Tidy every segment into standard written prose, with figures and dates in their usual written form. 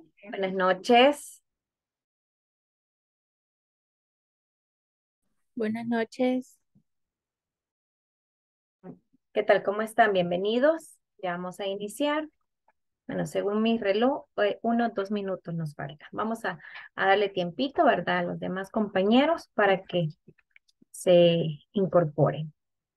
Buenas noches. Buenas noches. ¿Qué tal? ¿Cómo están? Bienvenidos. Ya vamos a iniciar. Bueno, según mi reloj, 1 o 2 minutos nos falta. Vamos a darle tiempito, ¿verdad? A los demás compañeros para que se incorporen.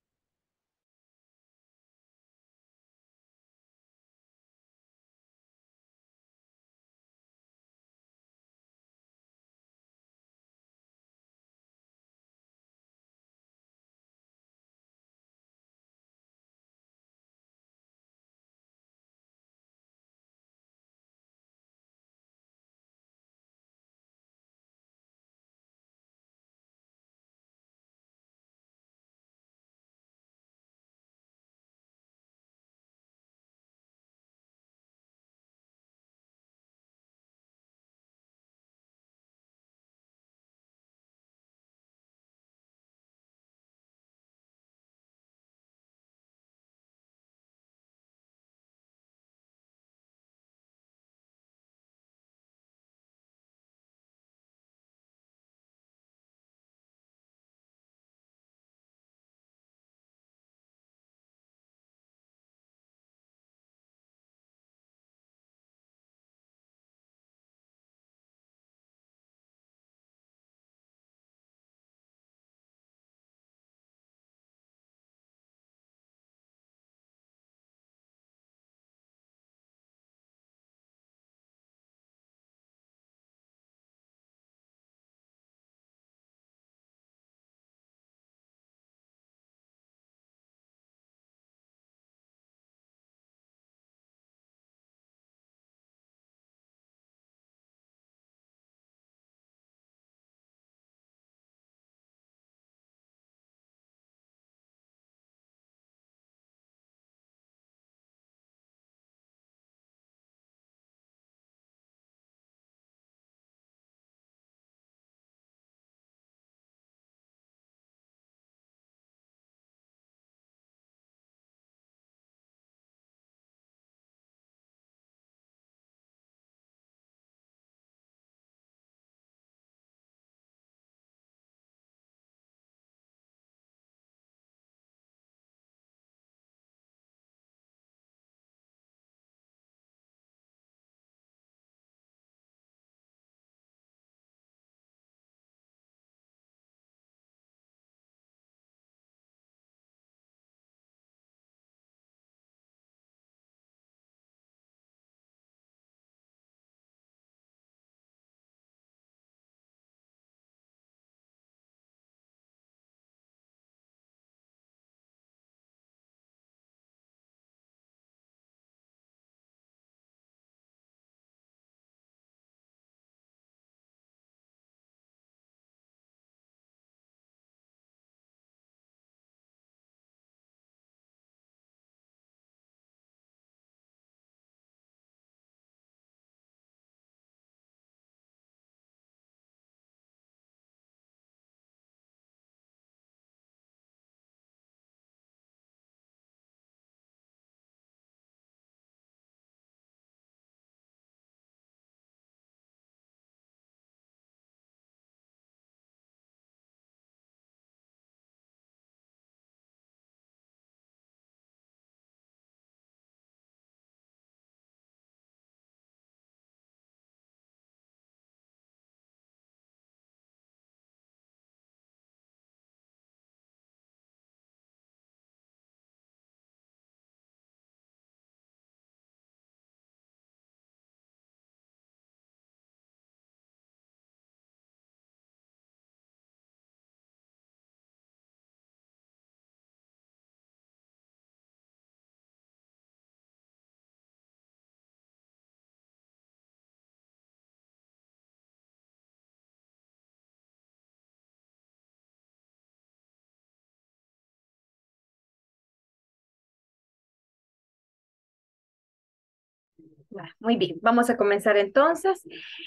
Muy bien, vamos a comenzar entonces.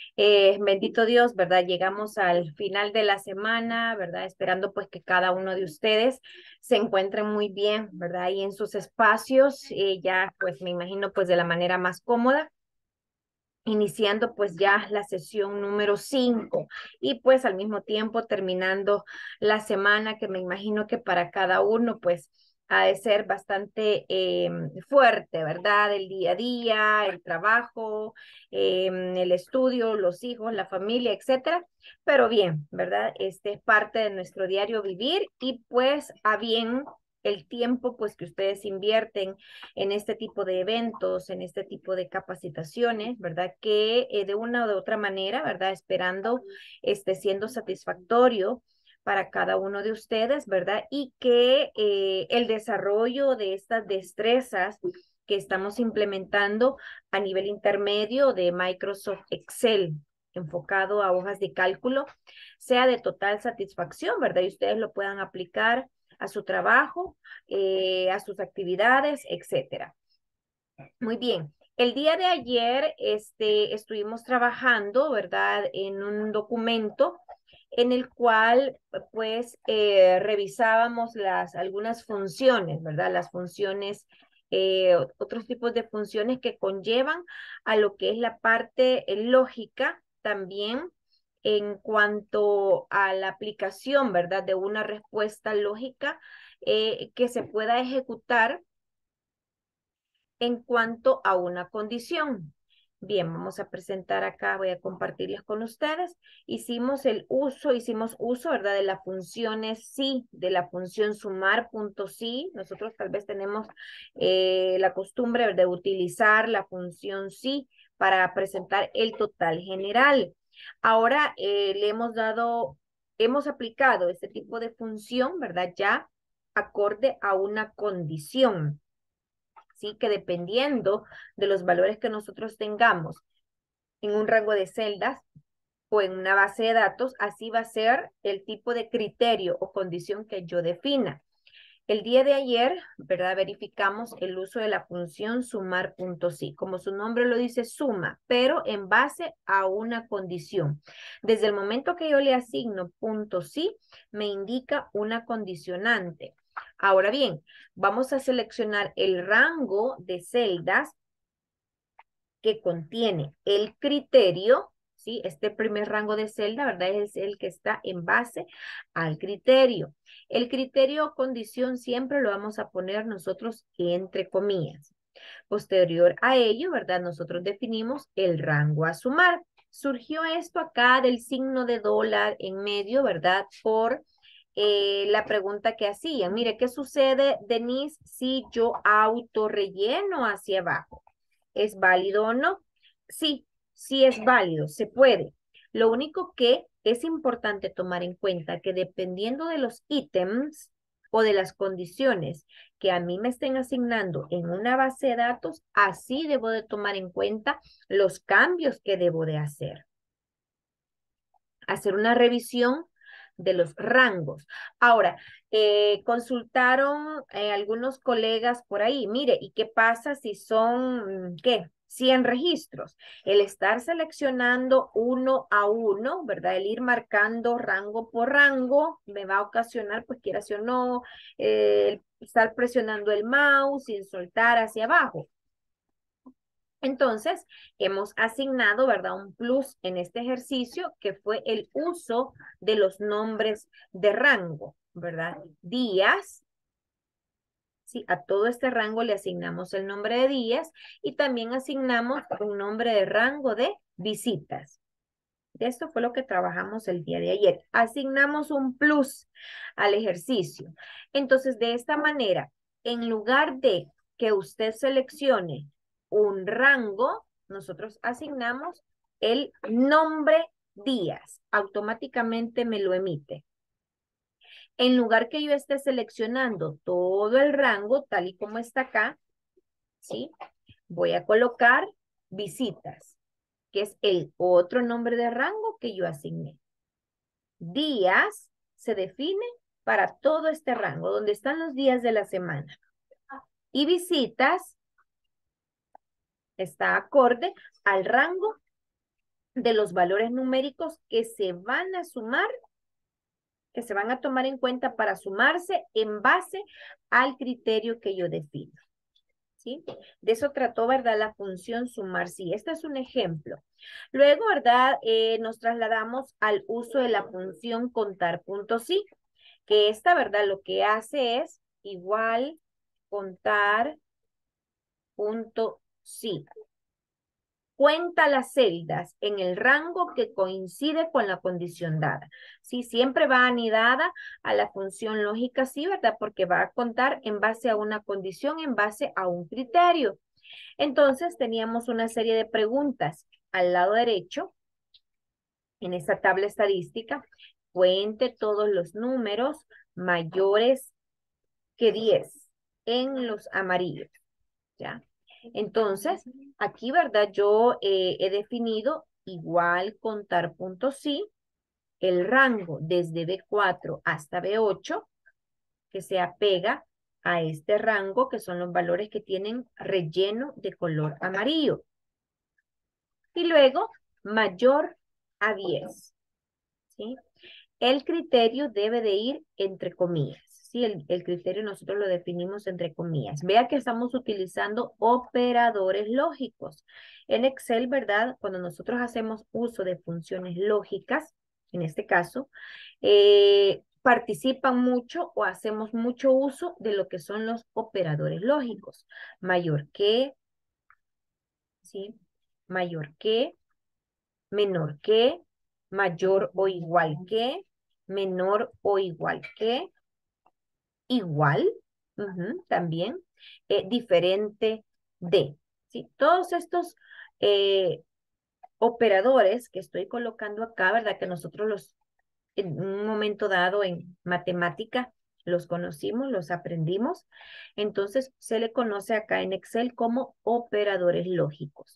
Bendito Dios, ¿verdad? Llegamos al final de la semana, ¿verdad? Esperando pues que cada uno de ustedes se encuentre muy bien, ¿verdad? Y en sus espacios, ya pues me imagino pues de la manera más cómoda. iniciando pues ya la sesión número 5 y pues al mismo tiempo terminando la semana que me imagino que para cada uno pues ha de ser bastante fuerte, ¿verdad? El día a día, el trabajo, el estudio, los hijos, la familia, etcétera. Pero bien, ¿verdad? Este es parte de nuestro diario vivir y pues a bien el tiempo pues que ustedes invierten en este tipo de eventos, en este tipo de capacitaciones, ¿verdad? Que de una o de otra manera, ¿verdad? Esperando esté siendo satisfactorio para cada uno de ustedes, ¿verdad? Y que el desarrollo de estas destrezas que estamos implementando a nivel intermedio de Microsoft Excel, enfocado a hojas de cálculo, sea de total satisfacción, ¿verdad? Y ustedes lo puedan aplicar a su trabajo, a sus actividades, etcétera. Muy bien. El día de ayer estuvimos trabajando, ¿verdad?, en un documento en el cual, pues, revisábamos algunas funciones, ¿verdad? Las funciones, otros tipos de funciones que conllevan a lo que es la parte lógica también en cuanto a la aplicación, ¿verdad?, de una respuesta lógica que se pueda ejecutar en cuanto a una condición. Bien, vamos a presentar acá, voy a compartirles con ustedes. Hicimos uso, ¿verdad? De las funciones sí, de la función sumar punto sí. Nosotros tal vez tenemos la costumbre de utilizar la función sí para presentar el total general. Ahora hemos aplicado este tipo de función, ¿verdad? Ya acorde a una condición. ¿Sí? Que dependiendo de los valores que nosotros tengamos en un rango de celdas o en una base de datos, así va a ser el tipo de criterio o condición que yo defina. El día de ayer, ¿verdad? Verificamos el uso de la función sumar.sí. Como su nombre lo dice, suma, pero en base a una condición. Desde el momento que yo le asigno punto sí, me indica una condicionante. Ahora bien, vamos a seleccionar el rango de celdas que contiene el criterio, ¿sí? Este primer rango de celda, ¿verdad? Es el que está en base al criterio. El criterio o condición siempre lo vamos a poner nosotros entre comillas. Posterior a ello, ¿verdad? Nosotros definimos el rango a sumar. Surgió esto acá del signo de dólar en medio, ¿verdad? Por la pregunta que hacían. Mire, ¿qué sucede, Denise, si yo autorrelleno hacia abajo? ¿Es válido o no? Sí, sí es válido, se puede. Lo único que es importante tomar en cuenta que dependiendo de los ítems o de las condiciones que a mí me estén asignando en una base de datos, así debo de tomar en cuenta los cambios que debo de hacer. Hacer una revisión de los rangos. Ahora, consultaron algunos colegas por ahí, mire, ¿y qué pasa si son, qué? 100 registros. El estar seleccionando uno a uno, ¿verdad? El ir marcando rango por rango me va a ocasionar, pues quieras o no, estar presionando el mouse sin soltar hacia abajo. Entonces, hemos asignado, ¿verdad? Un plus en este ejercicio que fue el uso de los nombres de rango, ¿verdad? Días, ¿sí? A todo este rango le asignamos el nombre de días y también asignamos un nombre de rango de visitas. Esto fue lo que trabajamos el día de ayer. Asignamos un plus al ejercicio. Entonces, de esta manera, en lugar de que usted seleccione un rango, nosotros asignamos el nombre días. Automáticamente me lo emite. En lugar que yo esté seleccionando todo el rango, tal y como está acá, ¿sí? Voy a colocar visitas, que es el otro nombre de rango que yo asigné. Días se define para todo este rango, donde están los días de la semana. Y visitas está acorde al rango de los valores numéricos que se van a sumar, que se van a tomar en cuenta para sumarse en base al criterio que yo defino. ¿sí? De eso trató, ¿verdad? La función sumar, sí. Este es un ejemplo. Luego, ¿verdad? Nos trasladamos al uso de la función contar puntos sí, que esta, ¿verdad? Lo que hace es igual contar punto sí. Cuenta las celdas en el rango que coincide con la condición dada. Sí, siempre va anidada a la función lógica, sí, ¿verdad? Porque va a contar en base a una condición, en base a un criterio. Entonces teníamos una serie de preguntas al lado derecho, en esta tabla estadística. Cuente todos los números mayores que 10 en los amarillos, ¿ya? Entonces, aquí, ¿verdad? Yo he definido igual contar puntos sí, el rango desde B4 hasta B8, que se apega a este rango, que son los valores que tienen relleno de color amarillo. Y luego, mayor a 10, ¿sí? El criterio debe de ir entre comillas. Sí, el criterio nosotros lo definimos entre comillas. Vea que estamos utilizando operadores lógicos. En Excel, ¿verdad? Cuando nosotros hacemos uso de funciones lógicas, en este caso, participan mucho o hacemos mucho uso de lo que son los operadores lógicos. Mayor que, ¿sí? Mayor que, menor que, mayor o igual que, menor o igual que, igual, también, diferente de, ¿sí? Todos estos operadores que estoy colocando acá, ¿verdad? Que nosotros los, en un momento dado en matemática, los conocimos, los aprendimos. Entonces, se le conoce acá en Excel como operadores lógicos.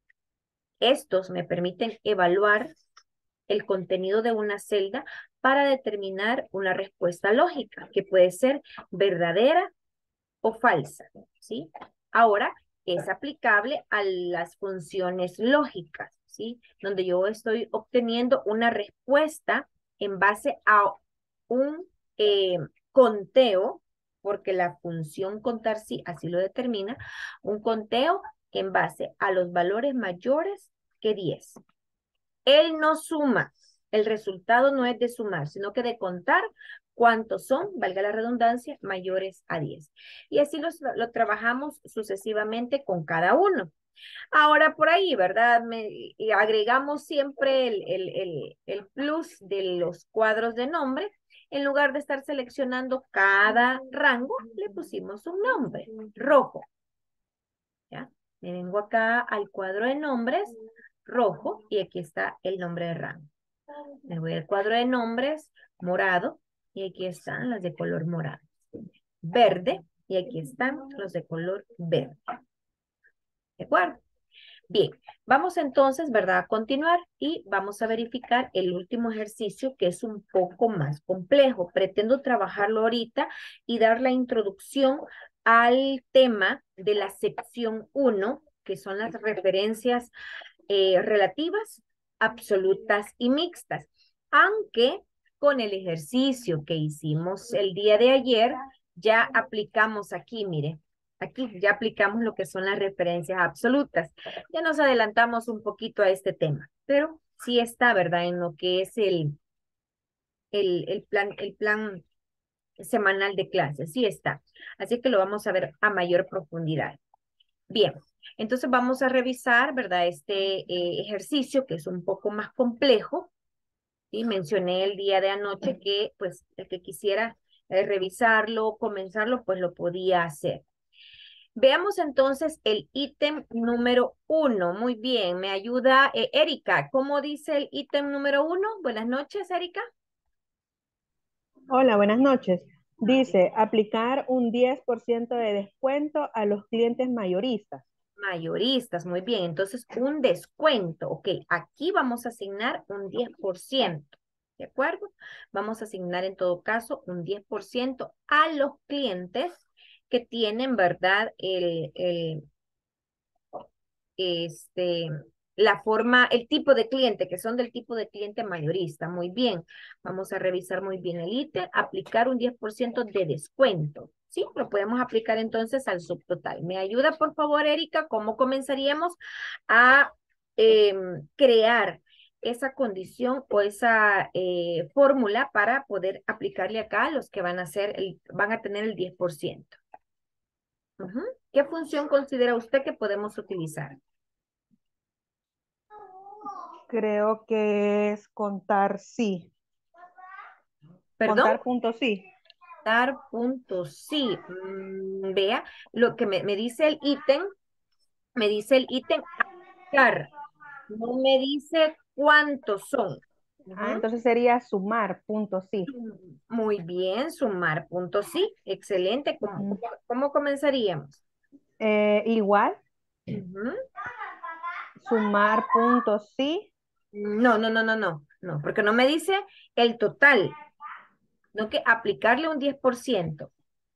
Estos me permiten evaluar el contenido de una celda para determinar una respuesta lógica, que puede ser verdadera o falsa, ¿sí? Ahora, es aplicable a las funciones lógicas, ¿sí? Donde yo estoy obteniendo una respuesta en base a un conteo, porque la función contar sí así lo determina, un conteo en base a los valores mayores que 10. Él no suma. El resultado no es de sumar, sino que de contar cuántos son, valga la redundancia, mayores a 10. Y así lo trabajamos sucesivamente con cada uno. Ahora por ahí, ¿verdad? Y agregamos siempre el plus de los cuadros de nombre. En lugar de estar seleccionando cada rango, le pusimos un nombre, rojo. ¿Ya? Me vengo acá al cuadro de nombres, rojo, y aquí está el nombre de rango. Me voy al cuadro de nombres, morado, y aquí están las de color morado. Verde, y aquí están los de color verde. ¿De acuerdo? Bien, vamos entonces, ¿verdad? A continuar y vamos a verificar el último ejercicio que es un poco más complejo. Pretendo trabajarlo ahorita y dar la introducción al tema de la sección 1, que son las referencias relativas, absolutas y mixtas. Aunque con el ejercicio que hicimos el día de ayer, ya aplicamos aquí, mire, aquí ya aplicamos lo que son las referencias absolutas. Ya nos adelantamos un poquito a este tema, pero sí está, ¿verdad? En lo que es el plan semanal de clases, sí está. Así que lo vamos a ver a mayor profundidad. Bien, entonces vamos a revisar, ¿verdad? Este ejercicio que es un poco más complejo. Y mencioné el día de anoche que, pues, el que quisiera revisarlo, comenzarlo, pues lo podía hacer. Veamos entonces el ítem número 1. Muy bien, me ayuda Erika. ¿Cómo dice el ítem número 1? Buenas noches, Erika. Hola, buenas noches. Dice, aplicar un 10% de descuento a los clientes mayoristas. Mayoristas, muy bien. Entonces, un descuento. Ok, aquí vamos a asignar un 10%. ¿De acuerdo? Vamos a asignar en todo caso un 10% a los clientes que tienen, ¿verdad? Este, la forma, el tipo de cliente, que son del tipo de cliente mayorista. Muy bien. Vamos a revisar muy bien el ítem. Aplicar un 10% de descuento. ¿sí? Lo podemos aplicar entonces al subtotal. ¿Me ayuda, por favor, Erika? ¿Cómo comenzaríamos a crear esa condición o esa fórmula para poder aplicarle acá a los que van a van a tener el 10%? Ujú. ¿Qué función considera usted que podemos utilizar? Creo que es contar sí. ¿Perdón? Contar puntos sí. Dar puntos. Sí. Vea, lo que me dice el ítem, me dice el ítem aplicar. No me dice cuántos son. Ah, Ujú. entonces sería sumar puntos sí. Muy bien, sumar puntos. Sí, excelente. Ujú. ¿Cómo comenzaríamos? Igual, Ujú. sumar puntos sí. No, no, no, no, no, no, porque no me dice el total, no que aplicarle un 10%.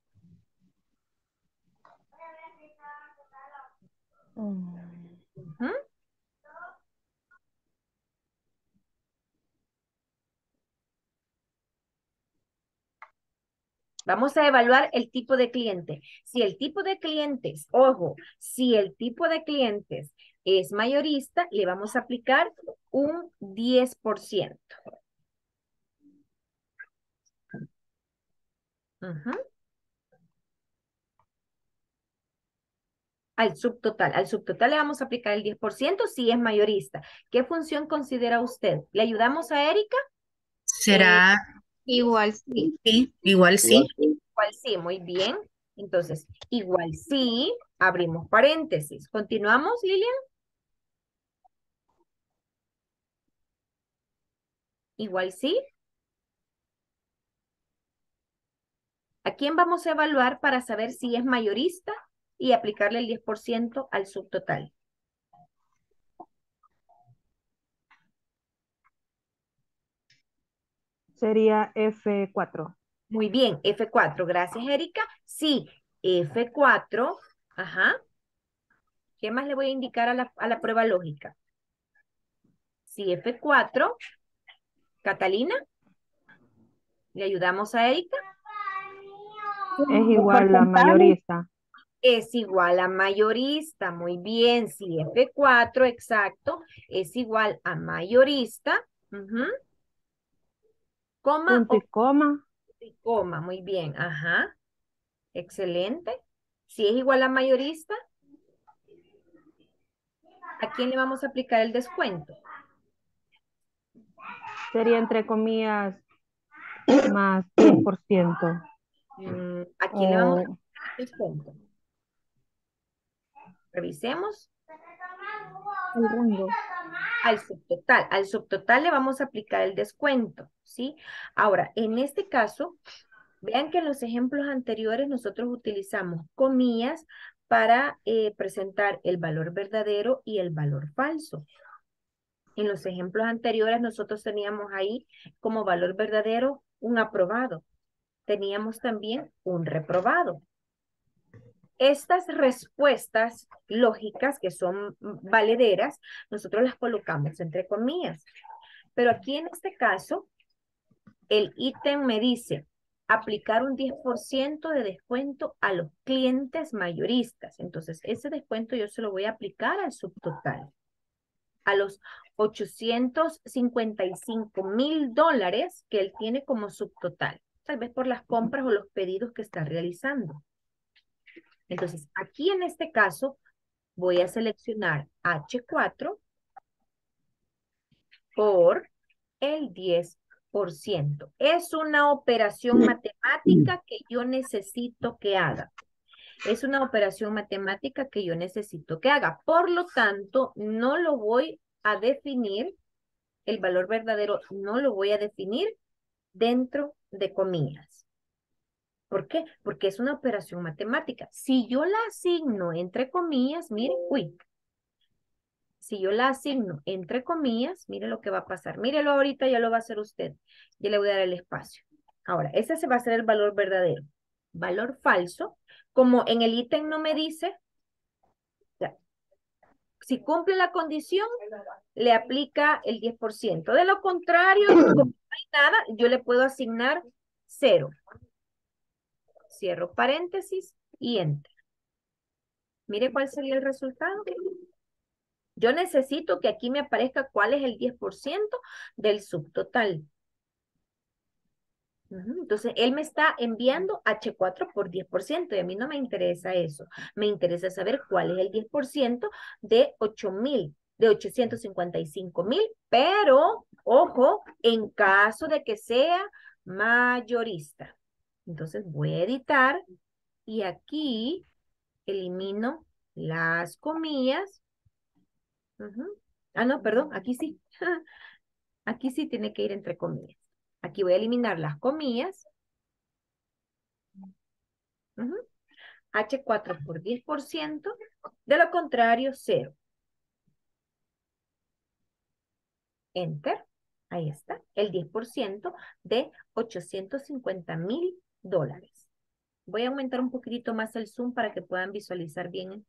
Mm. Ujú. Vamos a evaluar el tipo de cliente. Si el tipo de clientes, ojo, si el tipo de clientes es mayorista, le vamos a aplicar un 10%. Ujú. Al subtotal le vamos a aplicar el 10% si es mayorista. ¿Qué función considera usted? ¿Le ayudamos a Erika? Eh, Será Igual sí. sí, igual sí. igual sí, muy bien. Entonces, igual sí, abrimos paréntesis. ¿Continuamos, Lilian? Igual sí. ¿A quién vamos a evaluar para saber si es mayorista y aplicarle el 10% al subtotal? Sería F4. Muy bien, F4. Gracias, Erika. Sí, F4. Ajá. ¿Qué más le voy a indicar a la prueba lógica? Sí, F4. Catalina, ¿le ayudamos a Erika? Es Los igual a porcentajes, mayorista. Es igual a mayorista. Muy bien, sí, F4, exacto. Es igual a mayorista. Ujú. Coma Punto y o coma. coma. Muy bien, ajá. Excelente. Si es igual a mayorista, ¿a quién le vamos a aplicar el descuento? Sería entre comillas más 10%. ¿A quién le vamos a O aplicar el descuento? Revisemos. el rango. Al subtotal le vamos a aplicar el descuento, ¿sí? Ahora, en este caso, vean que en los ejemplos anteriores nosotros utilizamos comillas para presentar el valor verdadero y el valor falso. En los ejemplos anteriores nosotros teníamos ahí como valor verdadero un aprobado. Teníamos también un reprobado. Estas respuestas lógicas que son valederas, nosotros las colocamos entre comillas. Pero aquí en este caso, el ítem me dice aplicar un 10% de descuento a los clientes mayoristas. Entonces, ese descuento yo se lo voy a aplicar al subtotal. A los $855,000 que él tiene como subtotal. Tal vez por las compras o los pedidos que está realizando. Entonces, aquí en este caso, voy a seleccionar H4 por el 10%. Es una operación matemática que yo necesito que haga. Es una operación matemática que yo necesito que haga. Por lo tanto, no lo voy a definir, el valor verdadero no lo voy a definir dentro de comillas. ¿Por qué? Porque es una operación matemática. Si yo la asigno entre comillas, mire, uy, si yo la asigno entre comillas, mire lo que va a pasar. Mírelo ahorita, ya lo va a hacer usted. Yo le voy a dar el espacio. Ahora, ese se va a ser el valor verdadero. Valor falso, como en el ítem no me dice, ya, si cumple la condición, le aplica el 10%. De lo contrario, como no hay nada, yo le puedo asignar 0. cierro paréntesis y enter. Mire cuál sería el resultado. Yo necesito que aquí me aparezca cuál es el 10% del subtotal. Entonces, él me está enviando H4 por 10% y a mí no me interesa eso. Me interesa saber cuál es el 10% de 8,000, de 855,000, pero, ojo, en caso de que sea mayorista. Entonces, voy a editar y aquí elimino las comillas. Ah, no, perdón, aquí sí. Aquí sí tiene que ir entre comillas. Aquí voy a eliminar las comillas. H4 por 10%, de lo contrario, 0. Enter. Ahí está, el 10% de 850,000 dólares. Voy a aumentar un poquitito más el zoom para que puedan visualizar bien.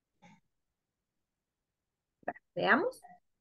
Veamos.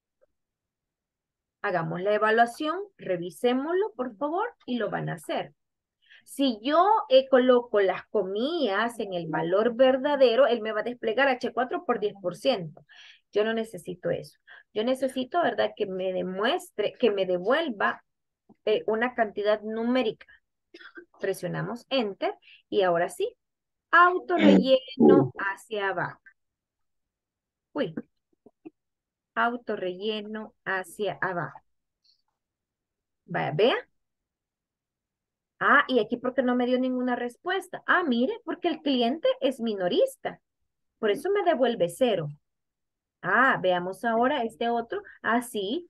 Hagamos la evaluación, revisémoslo, por favor, y lo van a hacer. Si yo coloco las comillas en el valor verdadero, él me va a desplegar H4 por 10%. Yo no necesito eso. Yo necesito, ¿verdad?, que me demuestre, que me devuelva una cantidad numérica. Presionamos Enter y ahora sí, autorrelleno hacia abajo. Uy, autorrelleno hacia abajo. Vaya, vea. Ah, y aquí porque no me dio ninguna respuesta. Ah, mire, porque el cliente es minorista. Por eso me devuelve 0. Ah, veamos ahora este otro. Ah, sí.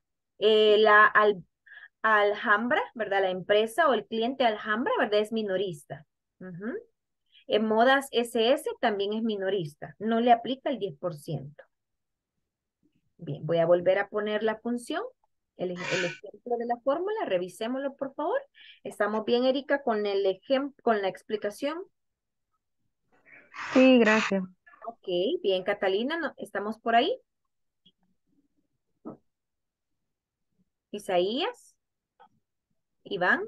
Alhambra, ¿verdad? La empresa o el cliente Alhambra, ¿verdad? Es minorista. En Modas SS también es minorista. No le aplica el 10%. Bien, voy a volver a poner la función. El ejemplo de la fórmula, revisémoslo por favor. ¿Estamos bien, Erika, con el ejemplo, con la explicación? Sí, gracias. Ok, bien, Catalina, ¿estamos por ahí? Isaías, Iván,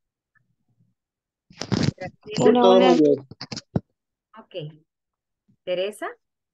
Sí, Graciela, Hola, todo hola. muy bien. ok. Teresa.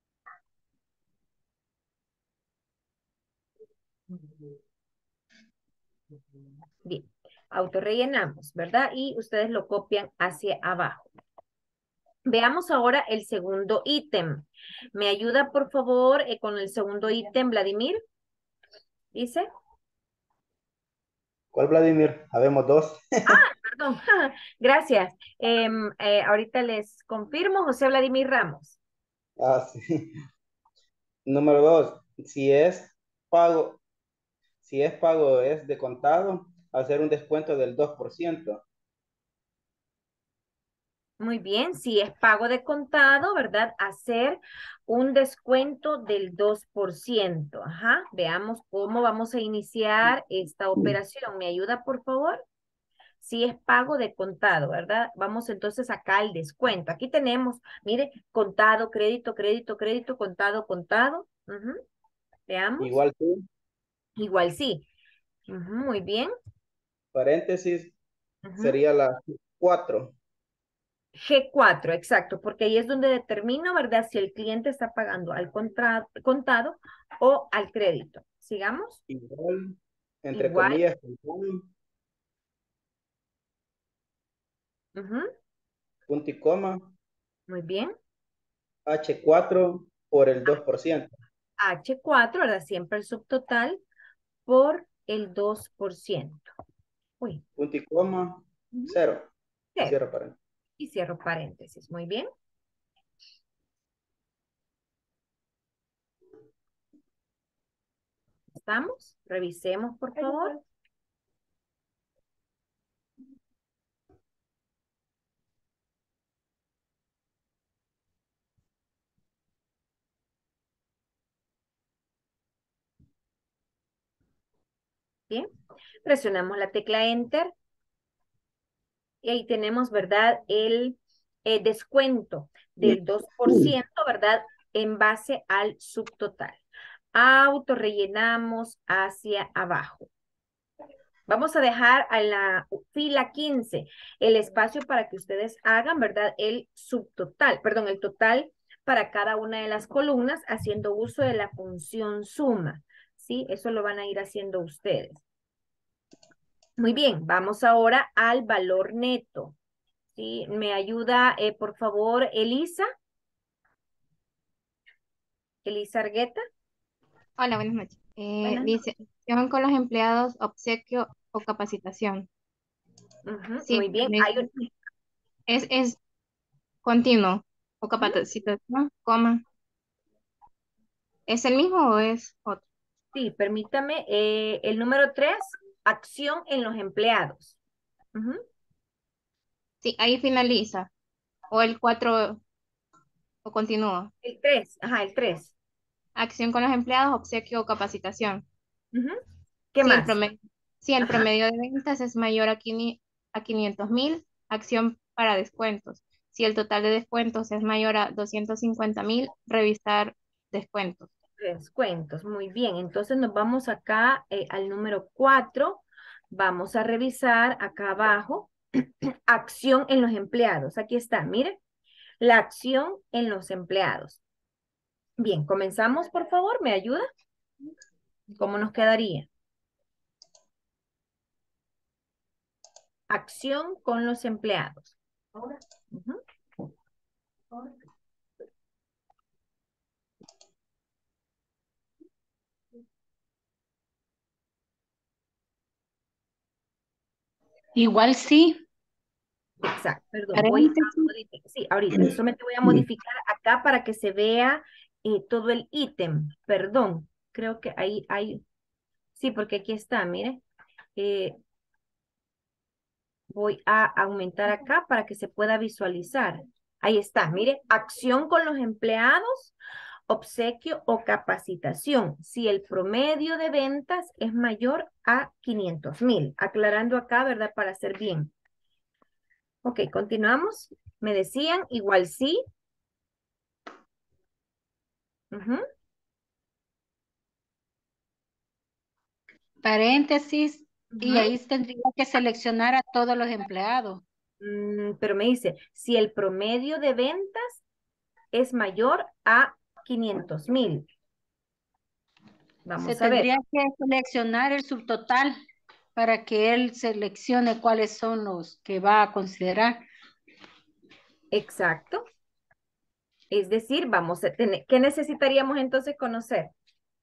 Bien, autorrellenamos, ¿verdad? Y ustedes lo copian hacia abajo. Veamos ahora el segundo ítem. ¿Me ayuda, por favor, con el segundo ítem, Vladimir? Dice. ¿Cuál Vladimir? Habemos dos. Perdón, gracias. Ahorita les confirmo, José Vladimir Ramos. Ah, sí. Número dos, pago, si es pago es de contado, hacer un descuento del 2%. Muy bien, si es pago de contado, ¿verdad? Hacer un descuento del 2%. Ajá, veamos cómo vamos a iniciar esta operación. ¿Me ayuda, por favor? Si es pago de contado, ¿verdad? Vamos entonces acá al descuento. Aquí tenemos, mire, contado, crédito, crédito, crédito, contado, contado. Veamos. Igual tú, Igual sí. Muy bien. paréntesis, Ujú. sería la 4. G4, exacto, porque ahí es donde determino, ¿verdad? Si el cliente está pagando al contado o al crédito. Sigamos. Igual, entre Igual. comillas, Ujú. punto y coma, Muy bien. H4 por el 2%. H4, ¿verdad? Siempre el subtotal por el 2%. Uy. Punto y coma, Ujú. 0. Y Cero. cierro paréntesis. Y cierro paréntesis. Muy bien. ¿Estamos? Revisemos, por favor. Bien. Presionamos la tecla Enter. Y ahí tenemos, ¿verdad? El descuento del 2%, ¿verdad? En base al subtotal. Autorrellenamos hacia abajo. Vamos a dejar a la fila 15 el espacio para que ustedes hagan, ¿verdad? El subtotal, perdón, el total para cada una de las columnas haciendo uso de la función suma. ¿Sí? Eso lo van a ir haciendo ustedes. Muy bien, vamos ahora al valor neto. ¿Sí? ¿Me ayuda, por favor, Elisa? Elisa Argueta. Hola, buenas noches. Buenas Dice, acción con los empleados, obsequio o capacitación. noches. Sí, Muy bien. es continuo o capacitación, coma. ¿Es el mismo o es otro? Sí, permítame. El número 3, acción en los empleados. Ujú. Sí, ahí finaliza. O el 4 o continúa. El 3, ajá, el 3. Acción con los empleados, obsequio o capacitación. ¿Qué Si el más? promedio, si el Ajá, promedio de ventas es mayor a 500,000, acción para descuentos. Si el total de descuentos es mayor a 250,000, revisar descuentos. descuentos. Muy bien. Entonces nos vamos acá al número 4. Vamos a revisar acá abajo. Acción en los empleados. Aquí está, miren. La acción en los empleados. Bien, comenzamos, por favor. ¿Me ayuda? ¿Cómo nos quedaría? Acción con los empleados. Ujú. Igual sí, Exacto, perdón, voy a paréntesis. modificar, sí, ahorita, solamente voy a modificar acá para que se vea todo el ítem, perdón, creo que ahí hay, sí, porque aquí está, mire, eh, voy a aumentar acá para que se pueda visualizar, ahí está, mire, acción con los empleados, obsequio o capacitación, si el promedio de ventas es mayor a 500,000, aclarando acá, ¿verdad? Para hacer bien. Ok, continuamos. Me decían, igual sí. Ujú. Paréntesis, y Ujú. ahí tendría que seleccionar a todos los empleados. Pero me dice, si el promedio de ventas es mayor a 500,000. Se Vamos a ver. tendría que seleccionar el subtotal para que él seleccione cuáles son los que va a considerar. Exacto. Es decir, vamos a tener, ¿qué necesitaríamos entonces conocer?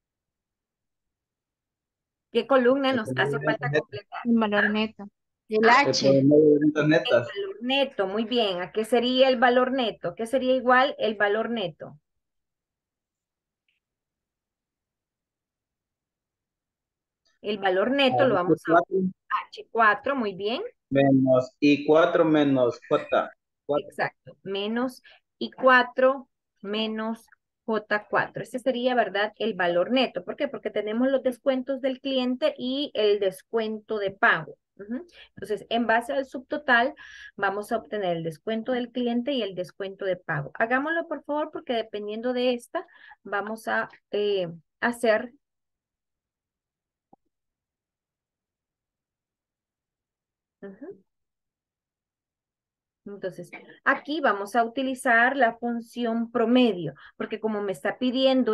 ¿Qué columna El nos promedio hace de ventas falta netas. completar? El valor ¿Ah? neto. El ¿Ah? El H, promedio de ventas El netas. valor neto, muy bien. ¿A qué sería el valor neto? ¿Qué sería igual el valor neto? El valor neto lo vamos a H4 H4, muy bien. menos I4 menos J. 4. Exacto, menos I4 menos J4. Ese sería, ¿verdad? El valor neto. ¿Por qué? Porque tenemos los descuentos del cliente y el descuento de pago. Ujú. Entonces, en base al subtotal, vamos a obtener el descuento del cliente y el descuento de pago. Hagámoslo, por favor, porque dependiendo de esta, vamos a hacer... Ujú. Entonces, aquí vamos a utilizar la función promedio, porque como me está pidiendo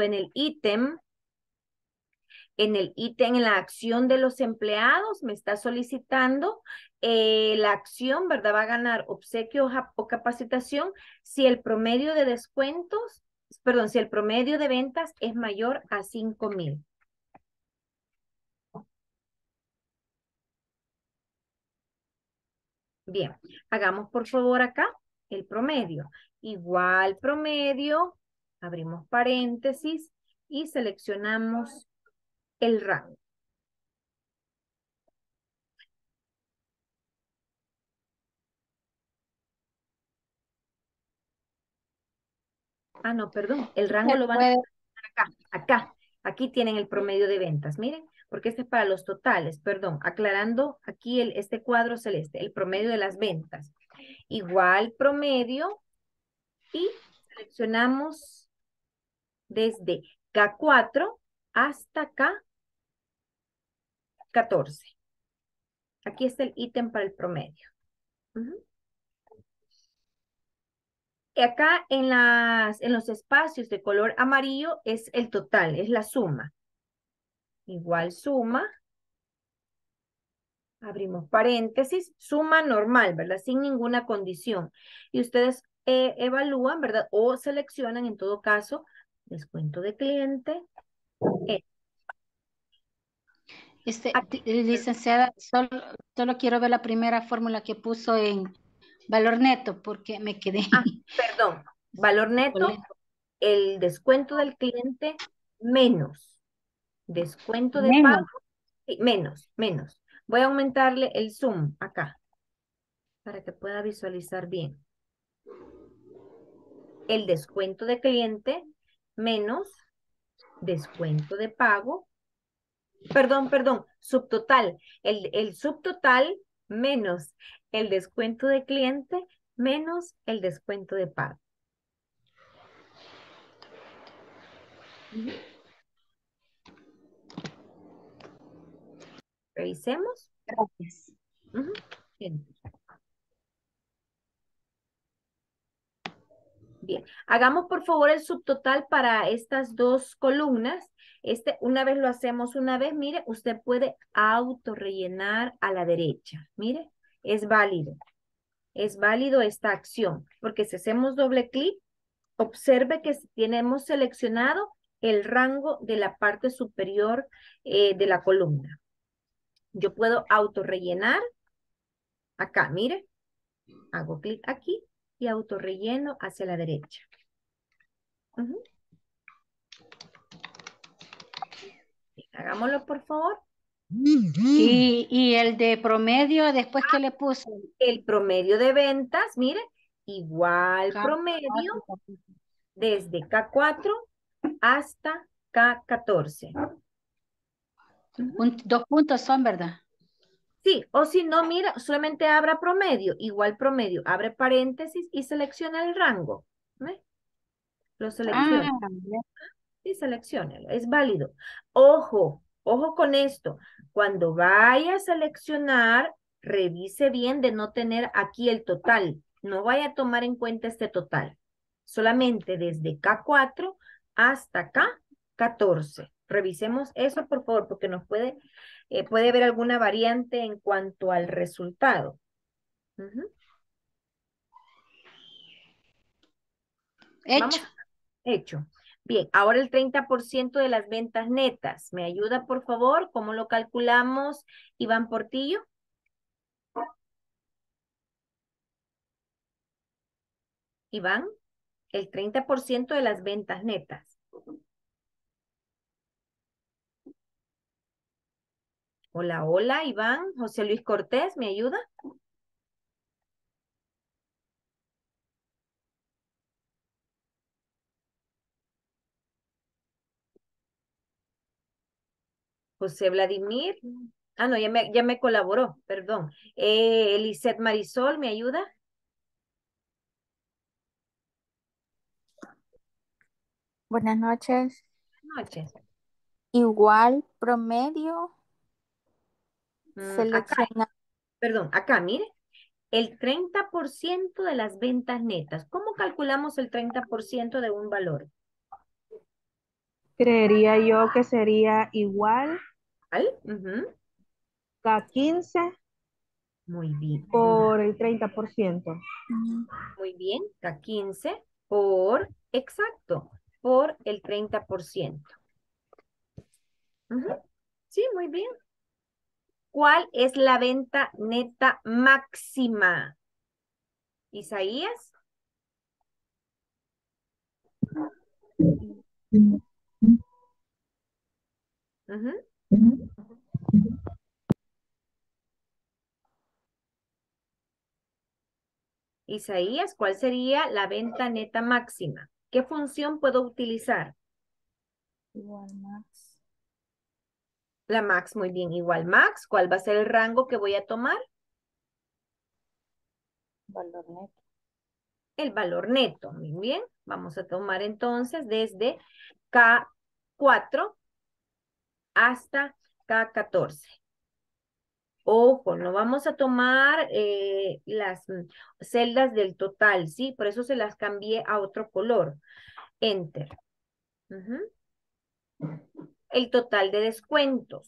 en el ítem, en la acción de los empleados, me está solicitando la acción, ¿verdad? Va a ganar obsequio o capacitación si el promedio de descuentos, perdón, si el promedio de ventas es mayor a 5,000. Bien, hagamos por favor acá el promedio. Igual promedio, abrimos paréntesis y seleccionamos el rango. Ah, no, perdón, el rango se lo van a puede, acá, acá. Aquí tienen el promedio de ventas, miren, porque este es para los totales, perdón, aclarando aquí este cuadro celeste, el promedio de las ventas. Igual promedio y seleccionamos desde K4 hasta K14. Aquí está el ítem para el promedio. Y acá en los espacios de color amarillo es el total, es la suma. Igual suma. Abrimos paréntesis, suma normal, ¿verdad? Sin ninguna condición. Y ustedes evalúan, ¿verdad? O seleccionan en todo caso descuento de cliente. Aquí. Licenciada, solo quiero ver la primera fórmula que puso en valor neto porque me quedé. Perdón, valor neto, el descuento del cliente menos descuento de Menos. pago, sí, menos. Voy a aumentarle el zoom acá para que pueda visualizar bien. El descuento de cliente menos descuento de pago. Perdón, subtotal. El subtotal menos el descuento de cliente menos el descuento de pago. Revisemos. Gracias. Bien. Bien, hagamos por favor el subtotal para estas dos columnas. Una vez lo hacemos una vez, mire, usted puede autorrellenar a la derecha. Mire, es válido. Es válido esta acción, porque si hacemos doble clic, observe que tenemos seleccionado el rango de la parte superior de la columna. Yo puedo autorrellenar acá, mire. Hago clic aquí y autorrelleno hacia la derecha. Hagámoslo, por favor. Y el de promedio, después que le puso. El promedio de ventas, mire, igual promedio desde K4 hasta K14. 2 puntos son, ¿verdad? Sí, o si no, mira, solamente abra promedio, igual promedio, abre paréntesis y selecciona el rango. ¿Ve? Lo selecciona. Sí, selecciónelo, es válido. Ojo con esto. Cuando vaya a seleccionar, revise bien de no tener aquí el total. No vaya a tomar en cuenta este total. Solamente desde K4 hasta K14. Revisemos eso, por favor, porque nos puede haber alguna variante en cuanto al resultado. Hecho. Hecho. Bien, ahora el 30% de las ventas netas. ¿Me ayuda, por favor? ¿Cómo lo calculamos, Iván Portillo? Iván, el 30% de las ventas netas. Hola, hola, Iván. José Luis Cortés, ¿me ayuda? José Vladimir. Ah, no, ya me colaboró, perdón. Elisette Marisol, ¿me ayuda? Buenas noches. Buenas noches. Igual promedio. Selecciona. Acá, mire. El 30% de las ventas netas. ¿Cómo calculamos el 30% de un valor? Creería yo que sería igual K15 Muy bien. por el 30%. Muy bien. K15 por, exacto, por el 30%. Sí, muy bien. ¿Cuál es la venta neta máxima? Isaías. Isaías, ¿cuál sería la venta neta máxima? ¿Qué función puedo utilizar? Igual max. La max, muy bien, igual max. ¿Cuál va a ser el rango que voy a tomar? Valor neto. El valor neto, muy bien. Vamos a tomar entonces desde K4 hasta K14. Ojo, no vamos a tomar las celdas del total, ¿sí? Por eso se las cambié a otro color. Enter. Ujú. El total de descuentos.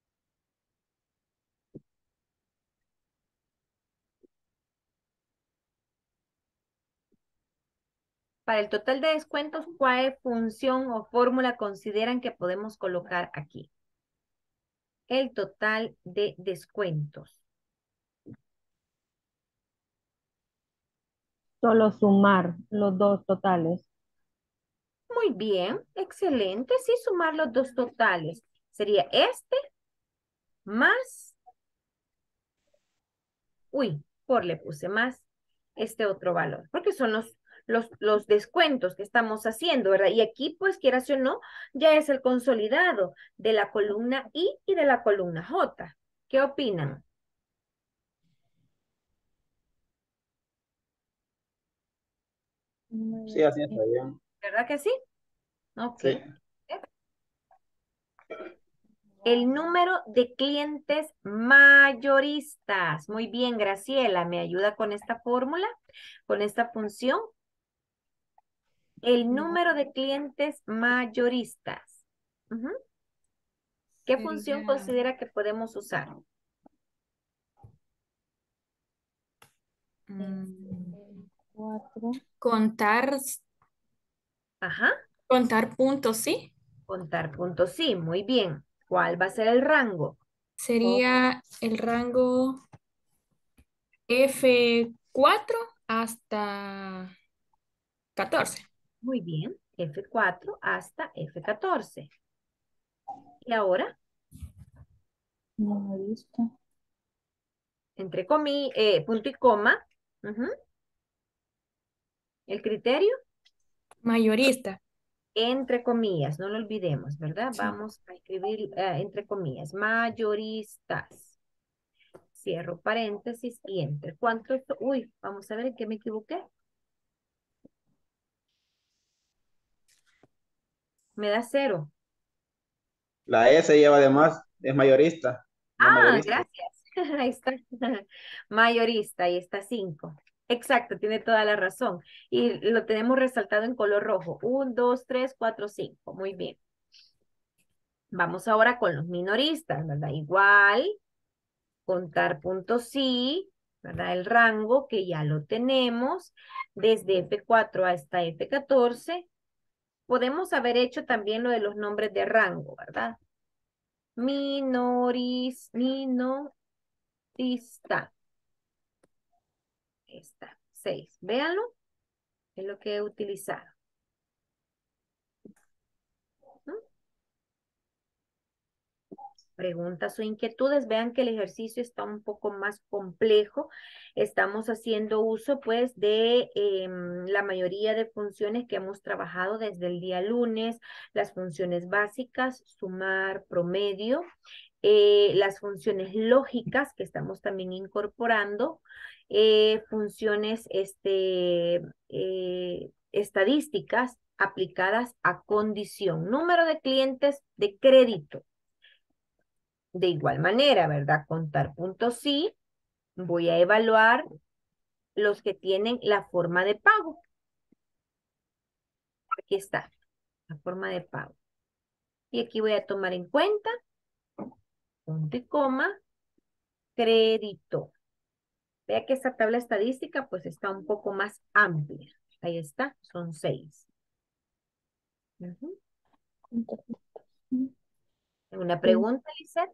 Para el total de descuentos, ¿cuál función o fórmula consideran que podemos colocar aquí? El total de descuentos. Solo sumar los dos totales. Muy bien, excelente. Sí, sumar los dos totales. Sería este más, le puse más este otro valor, porque son los descuentos que estamos haciendo, ¿verdad? Y aquí, pues, quieras o no, ya es el consolidado de la columna I y de la columna J. ¿Qué opinan? Sí, así está bien. ¿Verdad que sí? Ok. Sí. El número de clientes mayoristas. Muy bien, Graciela, ¿me ayuda con esta fórmula? Con esta función. El número de clientes mayoristas. Ujú. ¿Qué función Sería, considera que podemos usar? mm, 4. contar, Ajá, contar puntos, ¿sí? contar puntos, sí, muy bien. ¿Cuál va a ser el rango? Sería el rango F4 hasta 14. Muy bien, F4 hasta F14. Y ahora, Minorista. entre comillas, punto y coma. Ujú. El criterio, Mayorista. entre comillas, no lo olvidemos, ¿verdad? Sí. Vamos a escribir entre comillas, mayoristas. Cierro paréntesis y entre. ¿Cuánto esto? Vamos a ver en qué me equivoqué. Me da 0. La S lleva además, es mayorista. No mayorista. Gracias. Ahí está. Mayorista, ahí está 5. Exacto, tiene toda la razón. Y lo tenemos resaltado en color rojo. 1, 2, 3, 4, 5. Muy bien. Vamos ahora con los minoristas, ¿verdad? Igual, contar puntos sí, ¿verdad? El rango que ya lo tenemos desde F4 hasta F14. Podemos haber hecho también lo de los nombres de rango, ¿verdad? Minorista. Está, 6. Véanlo, es lo que he utilizado. ¿Mm? Preguntas o inquietudes, vean que el ejercicio está un poco más complejo. Estamos haciendo uso pues de la mayoría de funciones que hemos trabajado desde el día lunes, las funciones básicas, sumar, promedio, las funciones lógicas que estamos también incorporando, funciones estadísticas aplicadas a condición, número de clientes de crédito. De igual manera, ¿verdad? Contar puntos sí. Voy a evaluar los que tienen la forma de pago. Aquí está, la forma de pago. Y aquí voy a tomar en cuenta, punto y coma, crédito. Vea que esta tabla estadística pues está un poco más amplia. Ahí está, son 6. ¿Alguna pregunta, Lizeth?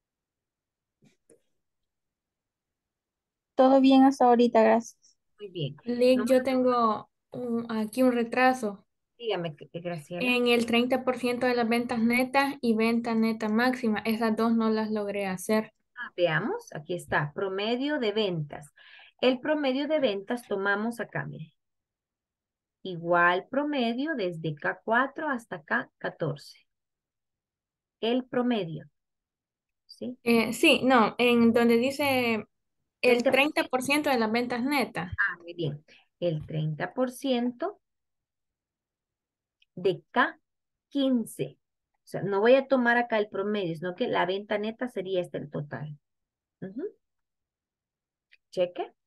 Todo bien hasta ahorita, gracias. Muy bien. Lick, Número, yo tengo aquí un retraso. dígame, Graciela. En el 30% de las ventas netas y venta neta máxima, esas dos no las logré hacer. Veamos, aquí está, promedio de ventas. El promedio de ventas tomamos acá, mire. Igual promedio desde K4 hasta K14. El promedio, ¿sí? Sí, no, en donde dice el 30%. 30% de las ventas netas. Muy bien. El 30% de K15. O sea, no voy a tomar acá el promedio, sino que la venta neta sería este el total. Ujú. Cheque.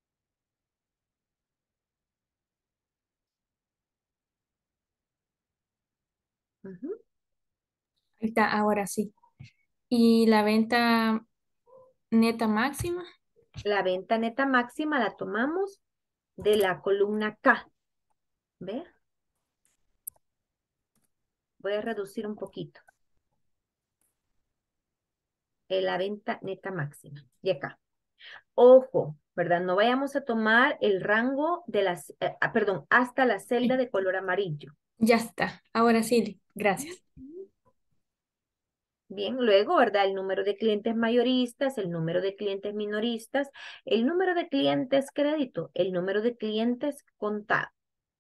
Ujú. Ahí está, ahora sí. Y la venta neta máxima. La venta neta máxima la tomamos de la columna K. ¿Ve? Voy a reducir un poquito. La venta neta máxima. Y acá. Ojo, ¿verdad? No vayamos a tomar el rango de las, perdón, hasta la celda Sí, de color amarillo. ya está. Ahora sí, gracias. Bien, luego, ¿verdad? El número de clientes mayoristas, el número de clientes minoristas, el número de clientes crédito, el número de clientes contado.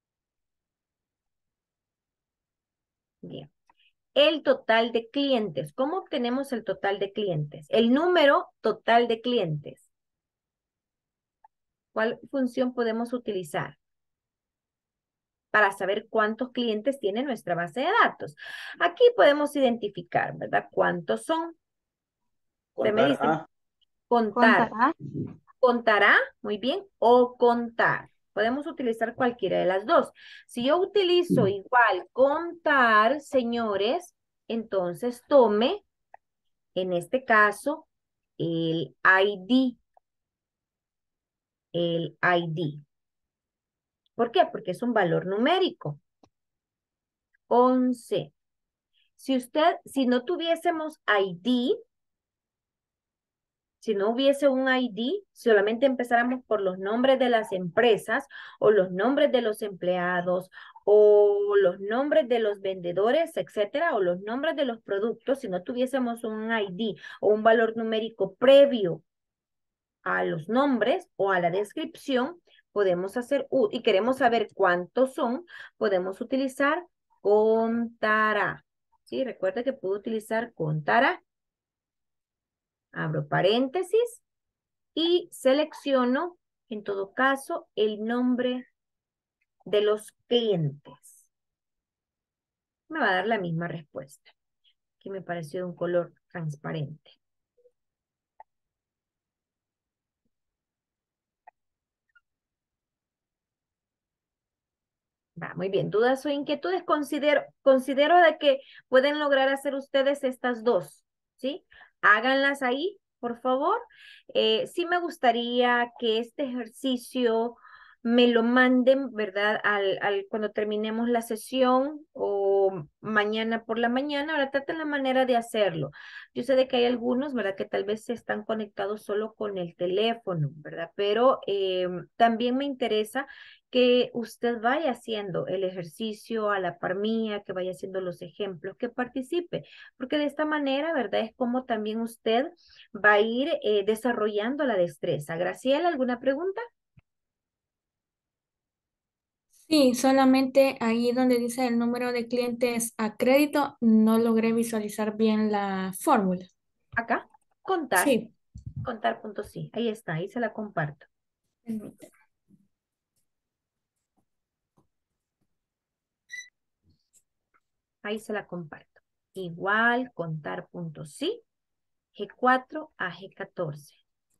Bien. El total de clientes. ¿Cómo obtenemos el total de clientes? El número total de clientes. ¿Cuál función podemos utilizar para saber cuántos clientes tiene nuestra base de datos? Aquí podemos identificar, ¿verdad? ¿Cuántos son? Usted me Contar dice A. contar. Contará. Contará, muy bien, o contar. Podemos utilizar cualquiera de las dos. Si yo utilizo igual contar, señores, entonces tome, en este caso, el ID. El ID. ¿Por qué? Porque es un valor numérico. 11. Si no tuviésemos ID, si no hubiese un ID, solamente empezáramos por los nombres de las empresas o los nombres de los empleados o los nombres de los vendedores, etcétera, o los nombres de los productos, si no tuviésemos un ID o un valor numérico previo a los nombres o a la descripción, podemos hacer, y queremos saber cuántos son, podemos utilizar contará. ¿Sí? Recuerda que puedo utilizar contará. Abro paréntesis y selecciono, en todo caso, el nombre de los clientes. Me va a dar la misma respuesta, que me pareció de un color transparente. Va, muy bien. ¿Dudas o inquietudes? Considero de que pueden lograr hacer ustedes estas dos, ¿sí? Háganlas ahí, por favor. Sí me gustaría que este ejercicio me lo manden, ¿verdad? Cuando terminemos la sesión o mañana por la mañana. Ahora traten la manera de hacerlo. Yo sé de que hay algunos, ¿verdad? Que tal vez se están conectados solo con el teléfono, ¿verdad? Pero también me interesa que usted vaya haciendo el ejercicio a la par mía, que vaya haciendo los ejemplos, que participe, porque de esta manera, ¿verdad? Es como también usted va a ir desarrollando la destreza. Graciela, ¿alguna pregunta? Sí, solamente ahí donde dice el número de clientes a crédito, no logré visualizar bien la fórmula. Acá, contar, Sí, contar. Sí, ahí está, ahí se la comparto. permítame. Ahí se la comparto. Igual, contar.sí, G4 a G14.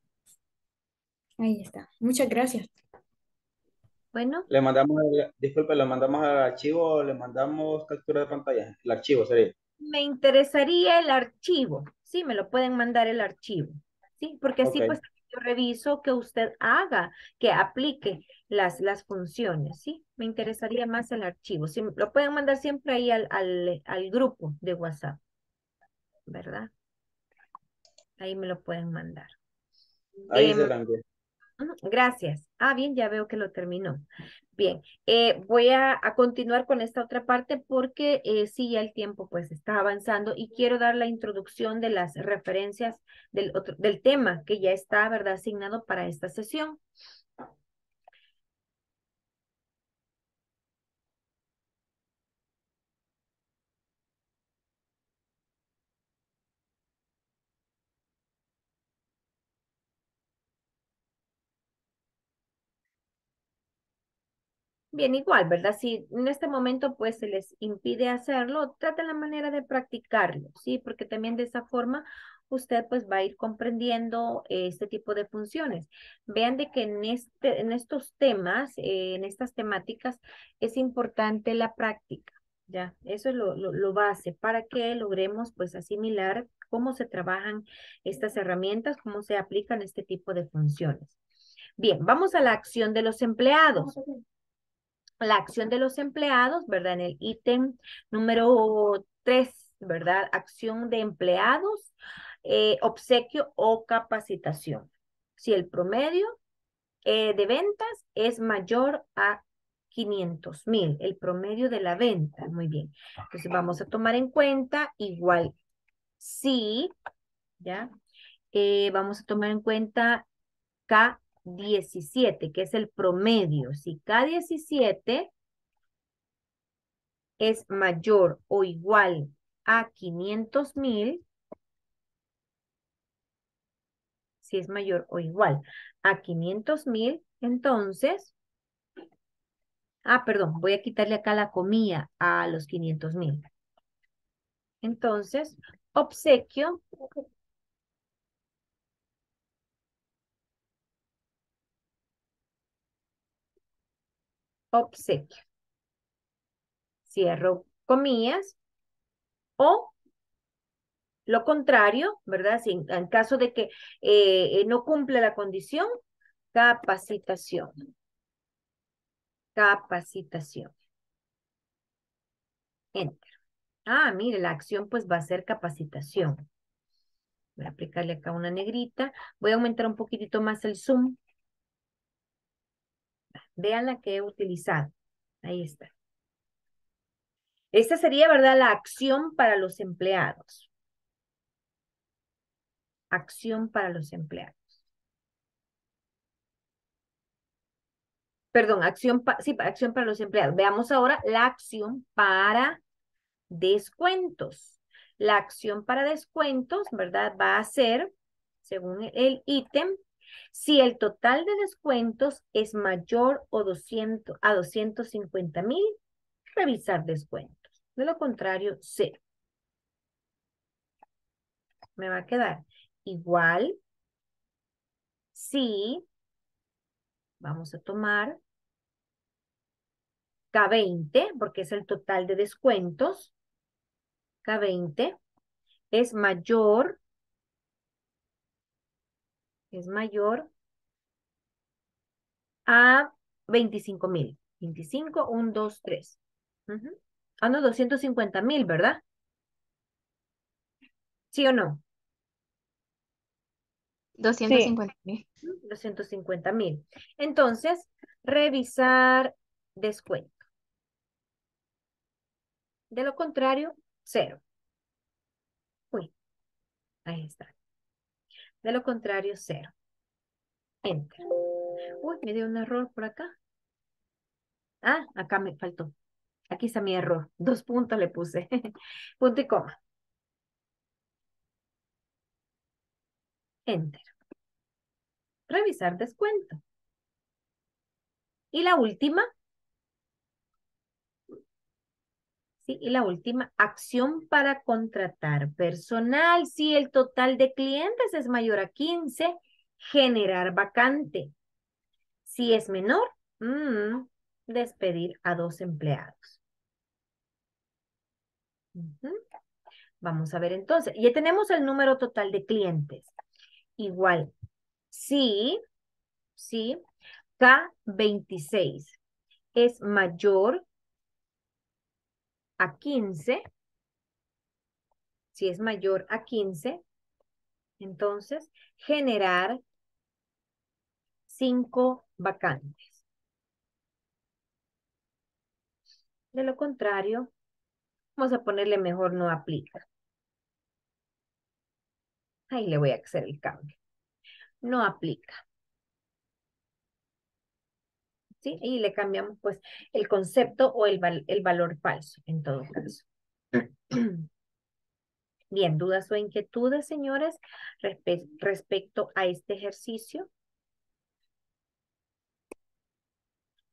Ahí está. Muchas gracias. Bueno, Le mandamos, disculpe, le mandamos al archivo o le mandamos captura de pantalla. El archivo sería. me interesaría el archivo. Sí, me lo pueden mandar el archivo. Sí, porque así Ok, pues yo reviso que usted haga, que aplique las funciones. Sí, me interesaría más el archivo. Sí, lo pueden mandar siempre ahí al grupo de WhatsApp, ¿verdad? Ahí me lo pueden mandar. ahí se Em, la envié. Gracias. Ah, bien, ya veo que lo terminó. Bien, voy a continuar con esta otra parte porque sí, ya el tiempo pues está avanzando y quiero dar la introducción de las referencias del tema que ya está, ¿verdad?, asignado para esta sesión. Bien, igual, ¿verdad? Si en este momento pues se les impide hacerlo, traten la manera de practicarlo, ¿sí? Porque también de esa forma usted pues va a ir comprendiendo este tipo de funciones. Vean de que en estos temas, en estas temáticas, es importante la práctica. Ya, eso es lo base para que logremos pues asimilar cómo se trabajan estas herramientas, cómo se aplican este tipo de funciones. Bien, vamos a la acción de los empleados. La acción de los empleados, ¿verdad? En el ítem número 3, ¿verdad? Acción de empleados, obsequio o capacitación. Si el promedio de ventas es mayor a 500,000, el promedio de la venta, muy bien. Entonces vamos a tomar en cuenta igual si, ¿ya? Vamos a tomar en cuenta K17, que es el promedio. Si K17 es mayor o igual a 500,000, si es mayor o igual a 500,000, entonces, perdón, voy a quitarle acá la comilla a los 500,000. Entonces, obsequio, obsequio. Cierro comillas o lo contrario, ¿verdad? Si en caso de que no cumple la condición, capacitación. Capacitación. Enter. Mire, la acción pues va a ser capacitación. Voy a aplicarle acá una negrita. Voy a aumentar un poquitito más el zoom. Vean la que he utilizado. Ahí está. Esta sería, ¿verdad? La acción para los empleados. Acción para los empleados. Perdón, sí, acción para los empleados. Veamos ahora la acción para descuentos. La acción para descuentos, ¿verdad? Va a ser, según el ítem, si el total de descuentos es mayor o 250,000, revisar descuentos. De lo contrario, cero. Me va a quedar igual si vamos a tomar K20, porque es el total de descuentos. K20 es mayor a 25,000. 25, 1, 2, 3. No, 250,000, ¿verdad? ¿Sí o no? 250,000. 250,000. Entonces, revisar descuento. De lo contrario, cero. Uy, ahí está. De lo contrario, cero. Enter. Uy, me dio un error por acá. Acá me faltó. Aquí está mi error. 2 puntos le puse. Punto y coma. Enter. Revisar descuento. Y la última. Sí, y la última, acción para contratar personal. Si el total de clientes es mayor a 15, generar vacante. Si es menor, despedir a 2 empleados. Vamos a ver entonces. Ya tenemos el número total de clientes. Igual, si K26 es mayor a 15, si es mayor a 15, entonces generar 5 vacantes. De lo contrario, vamos a ponerle mejor no aplica. Ahí le voy a hacer el cambio. No aplica. ¿Sí? Y le cambiamos pues el concepto o el valor falso en todo caso. Bien, ¿dudas o inquietudes, señores, respecto a este ejercicio?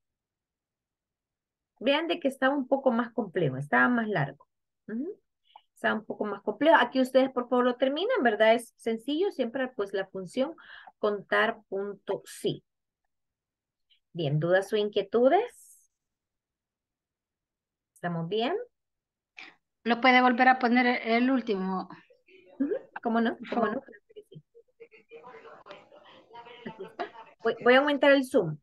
Vean de que estaba un poco más complejo, estaba más largo. Está un poco más complejo. Aquí ustedes por favor lo terminan, ¿verdad? Es sencillo, siempre pues la función contar punto sí. Bien, ¿dudas o inquietudes? ¿Estamos bien? Lo puede volver a poner el último. Ujú, ¿cómo no? ¿Cómo no? Claro que sí. Aquí está. Voy a aumentar el zoom.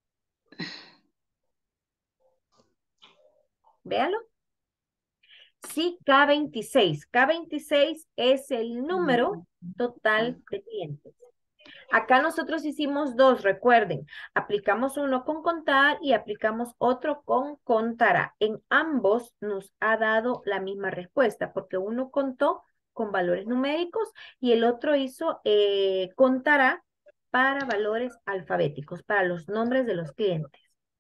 Véalo. Sí, K26. K26 es el número total de clientes. Acá nosotros hicimos dos, recuerden. Aplicamos uno con contar y aplicamos otro con contará. En ambos nos ha dado la misma respuesta porque uno contó con valores numéricos y el otro hizo contará para valores alfabéticos, para los nombres de los clientes.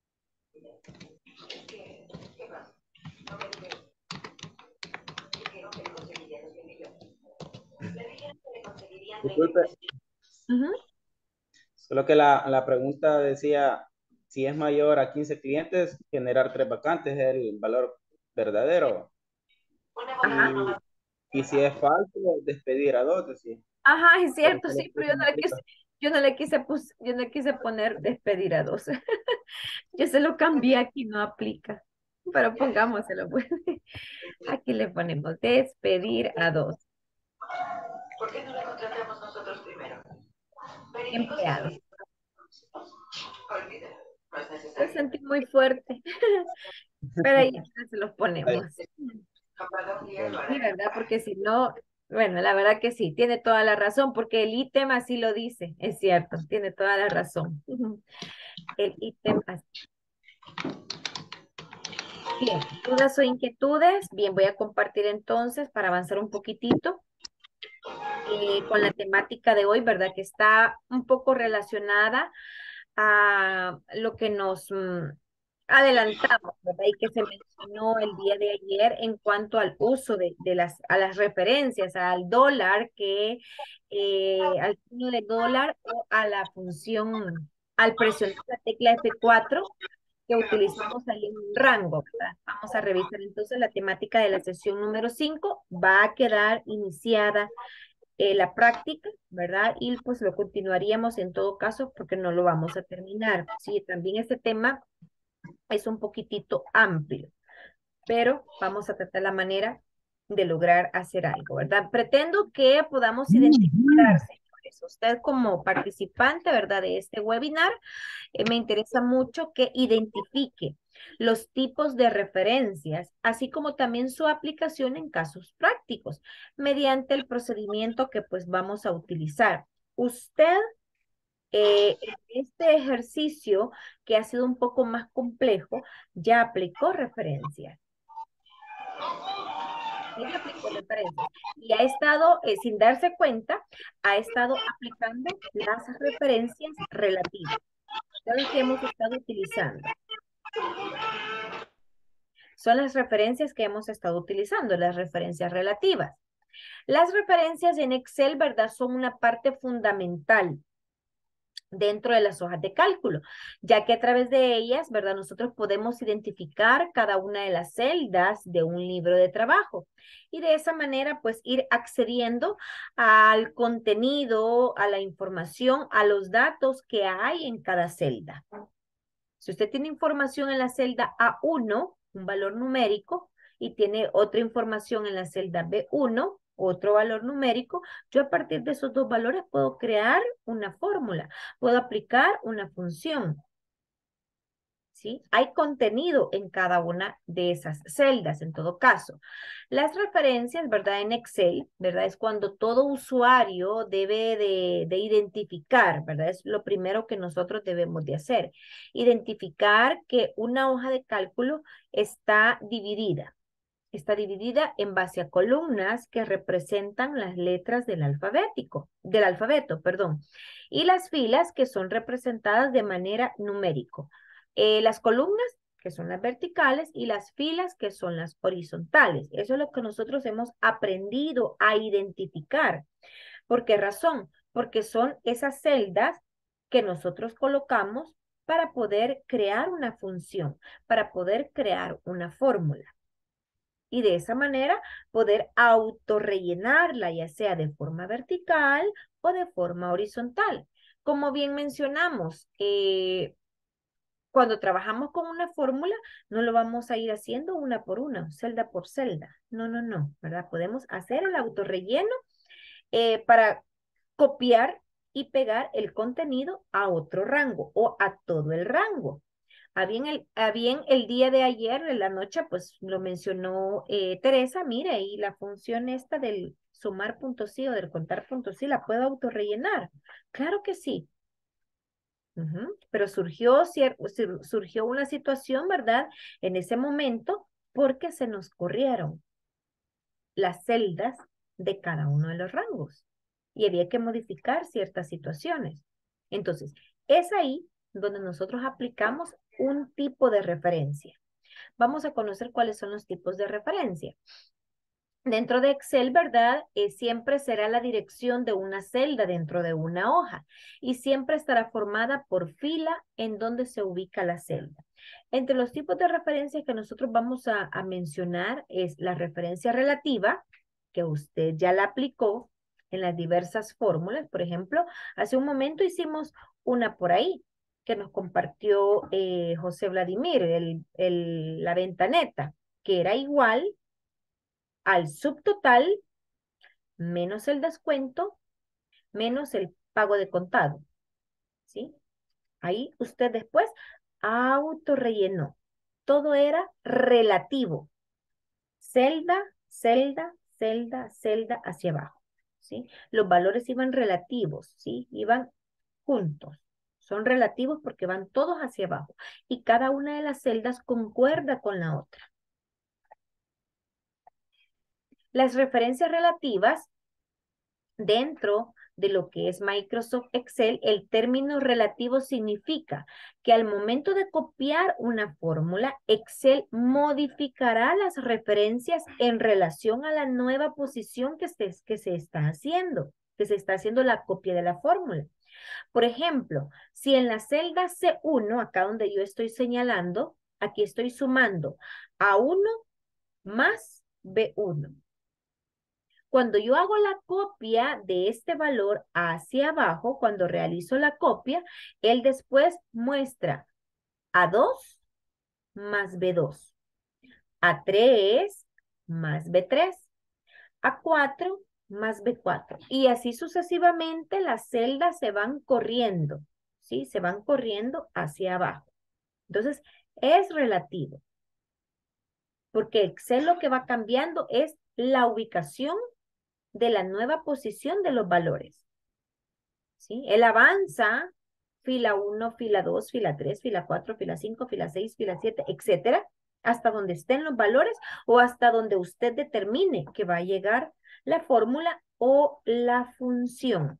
Disculpe, Ujú. solo que la pregunta decía, si es mayor a 15 clientes, generar 3 vacantes es el valor verdadero. Ajá. Y si es falso, despedir a 2, decía. Ajá, es Pero cierto, solo sí, pero eso no aplica. yo no le quise poner despedir a dos. Yo se lo cambié aquí, no aplica. Pero pongámoselo, pues. Aquí le ponemos despedir a dos ¿Por qué no la contratamos nosotros primero? empleados. Olvídalo, no es Lo necesario. sentí muy fuerte, pero ahí ya se los ponemos. Sí, ¿verdad? Porque si no, bueno, la verdad que sí, tiene toda la razón, porque el ítem así lo dice, es cierto, tiene toda la razón. El ítem así. Bien, ¿dudas o inquietudes? Bien, voy a compartir entonces para avanzar un poquitito con la temática de hoy, ¿verdad? Que está un poco relacionada a lo que nos adelantamos, ¿verdad? Y que se mencionó el día de ayer en cuanto al uso a las referencias, al dólar, al signo de dólar o a la función, al presionar la tecla F4 que utilizamos ahí en un rango, ¿verdad? Vamos a revisar entonces la temática de la sesión número 5. Va a quedar iniciada la práctica, ¿verdad? Y pues lo continuaríamos en todo caso porque no lo vamos a terminar. Sí, también este tema es un poquitito amplio, pero vamos a tratar la manera de lograr hacer algo, ¿verdad? Pretendo que podamos identificar, señores, usted como participante, ¿verdad? De este webinar, me interesa mucho que identifique los tipos de referencias, así como también su aplicación en casos prácticos, mediante el procedimiento que pues vamos a utilizar. Usted, en este ejercicio que ha sido un poco más complejo, ya aplicó referencias. Ella aplicó referencias y ha estado, sin darse cuenta, ha estado aplicando las referencias relativas. Son las que hemos estado utilizando. Son las referencias que hemos estado utilizando, las referencias relativas. Las referencias en Excel, ¿verdad? Son una parte fundamental dentro de las hojas de cálculo, ya que a través de ellas, ¿verdad? Nosotros podemos identificar cada una de las celdas de un libro de trabajo y de esa manera, pues, ir accediendo al contenido, a la información, a los datos que hay en cada celda. Si usted tiene información en la celda A1, un valor numérico, y tiene otra información en la celda B1, otro valor numérico, yo a partir de esos dos valores puedo crear una fórmula, puedo aplicar una función. ¿Sí? Hay contenido en cada una de esas celdas, en todo caso. Las referencias, ¿verdad? En Excel, ¿verdad? Es cuando todo usuario debe de identificar, ¿verdad? Es lo primero que nosotros debemos de hacer. Identificar que una hoja de cálculo está dividida. Está dividida en base a columnas que representan las letras del alfabeto, perdón. Y las filas que son representadas de manera numérico. Las columnas que son las verticales y las filas que son las horizontales. Eso es lo que nosotros hemos aprendido a identificar. ¿Por qué razón? Porque son esas celdas que nosotros colocamos para poder crear una función, para poder crear una fórmula. Y de esa manera poder autorrellenarla, ya sea de forma vertical o de forma horizontal. Como bien mencionamos, cuando trabajamos con una fórmula, no lo vamos a ir haciendo una por una, celda por celda. No, no, no, ¿verdad? Podemos hacer el autorrelleno para copiar y pegar el contenido a otro rango o a todo el rango. Bien el día de ayer, en la noche, pues lo mencionó Teresa, mire, y la función esta del sumar puntos sí o del contar puntos sí, ¿la puedo autorrellenar? Claro que sí. Pero surgió una situación, ¿verdad? En ese momento, porque se nos corrieron las celdas de cada uno de los rangos y había que modificar ciertas situaciones. Entonces, es ahí donde nosotros aplicamos un tipo de referencia. Vamos a conocer cuáles son los tipos de referencia. Dentro de Excel, ¿verdad? Siempre será la dirección de una celda dentro de una hoja y siempre estará formada por fila en donde se ubica la celda. Entre los tipos de referencias que nosotros vamos a mencionar es la referencia relativa, que usted ya la aplicó en las diversas fórmulas. Por ejemplo, hace un momento hicimos una por ahí que nos compartió José Vladimir, la ventaneta, que era igual al subtotal menos el descuento menos el pago de contado, ¿sí? Ahí usted después autorrellenó. Todo era relativo. Celda, celda, celda, celda hacia abajo, ¿sí? Los valores iban relativos, ¿sí? Iban juntos. Son relativos porque van todos hacia abajo y cada una de las celdas concuerda con la otra. Las referencias relativas dentro de lo que es Microsoft Excel, el término relativo significa que al momento de copiar una fórmula, Excel modificará las referencias en relación a la nueva posición que se está haciendo la copia de la fórmula. Por ejemplo, si en la celda C1, acá donde yo estoy señalando, aquí estoy sumando A1 más B1. Cuando yo hago la copia de este valor hacia abajo, cuando realizo la copia, él después muestra A2 más B2, A3 más B3, A4 más B4. Y así sucesivamente las celdas se van corriendo, ¿sí? Se van corriendo hacia abajo. Entonces, es relativo, porque Excel lo que va cambiando es la ubicación de la nueva posición de los valores, ¿sí? Él avanza, fila 1, fila 2, fila 3, fila 4, fila 5, fila 6, fila 7, etcétera, hasta donde estén los valores o hasta donde usted determine que va a llegar la fórmula o la función.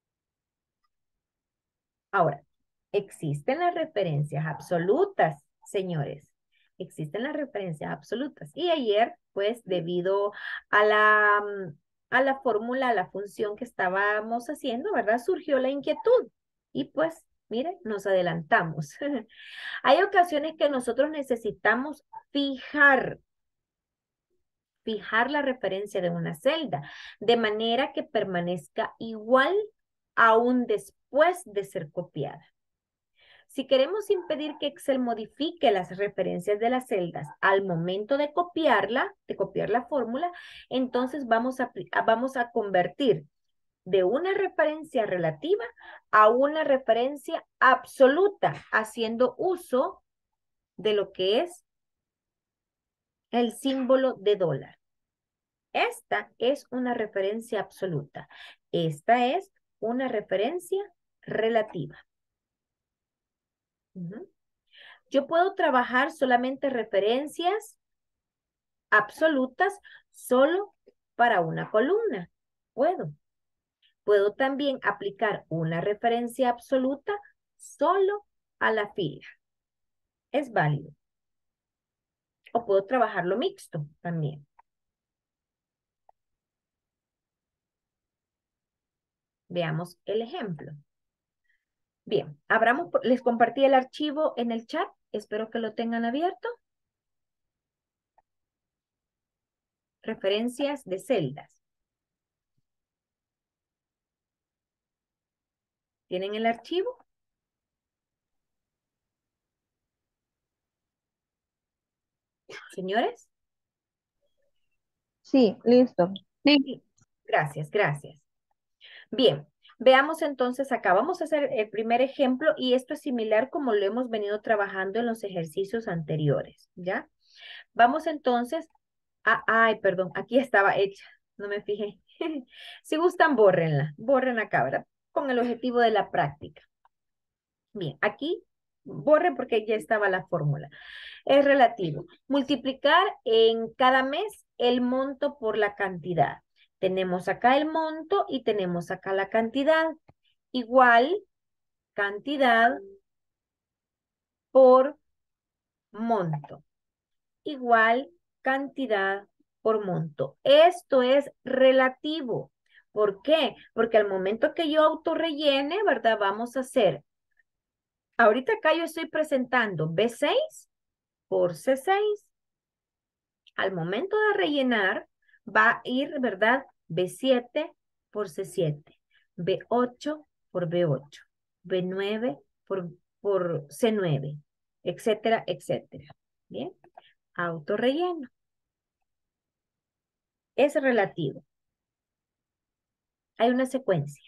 Ahora, existen las referencias absolutas, señores. Existen las referencias absolutas. Y ayer, pues, debido a la fórmula, a la función que estábamos haciendo, ¿verdad? Surgió la inquietud. Y pues, miren, nos adelantamos. Hay ocasiones que nosotros necesitamos fijar la referencia de una celda, de manera que permanezca igual aún después de ser copiada. Si queremos impedir que Excel modifique las referencias de las celdas al momento de copiar la fórmula, entonces vamos a convertir de una referencia relativa a una referencia absoluta, haciendo uso de lo que es el símbolo de dólar. Esta es una referencia absoluta. Esta es una referencia relativa. Yo puedo trabajar solamente referencias absolutas solo para una columna. Puedo también aplicar una referencia absoluta solo a la fila. Es válido. O puedo trabajarlo mixto también. Veamos el ejemplo. Bien, les compartí el archivo en el chat. Espero que lo tengan abierto. referencias de celdas. ¿Tienen el archivo? Señores. Sí, listo. Sí. Gracias, gracias. Bien, veamos entonces acá. Vamos a hacer el primer ejemplo y esto es similar como lo hemos venido trabajando en los ejercicios anteriores, ¿ya? Vamos entonces a... Ay, perdón, aquí estaba hecha, no me fijé. Si gustan, bórrenla, borren acá, ¿verdad? Con el objetivo de la práctica. Bien, aquí borren porque ya estaba la fórmula. Es relativo. Multiplicar en cada mes el monto por la cantidad. Tenemos acá el monto y tenemos acá la cantidad. Igual cantidad por monto. Igual cantidad por monto. Esto es relativo. ¿Por qué? Porque al momento que yo autorrellene, ¿verdad? Vamos a hacer. Ahorita acá yo estoy presentando B6 por C6. Al momento de rellenar, va a ir, ¿verdad? B7 por C7, B8 por B8, B9 por C9, etcétera, etcétera. Bien, autorrelleno. Es relativo. Hay una secuencia.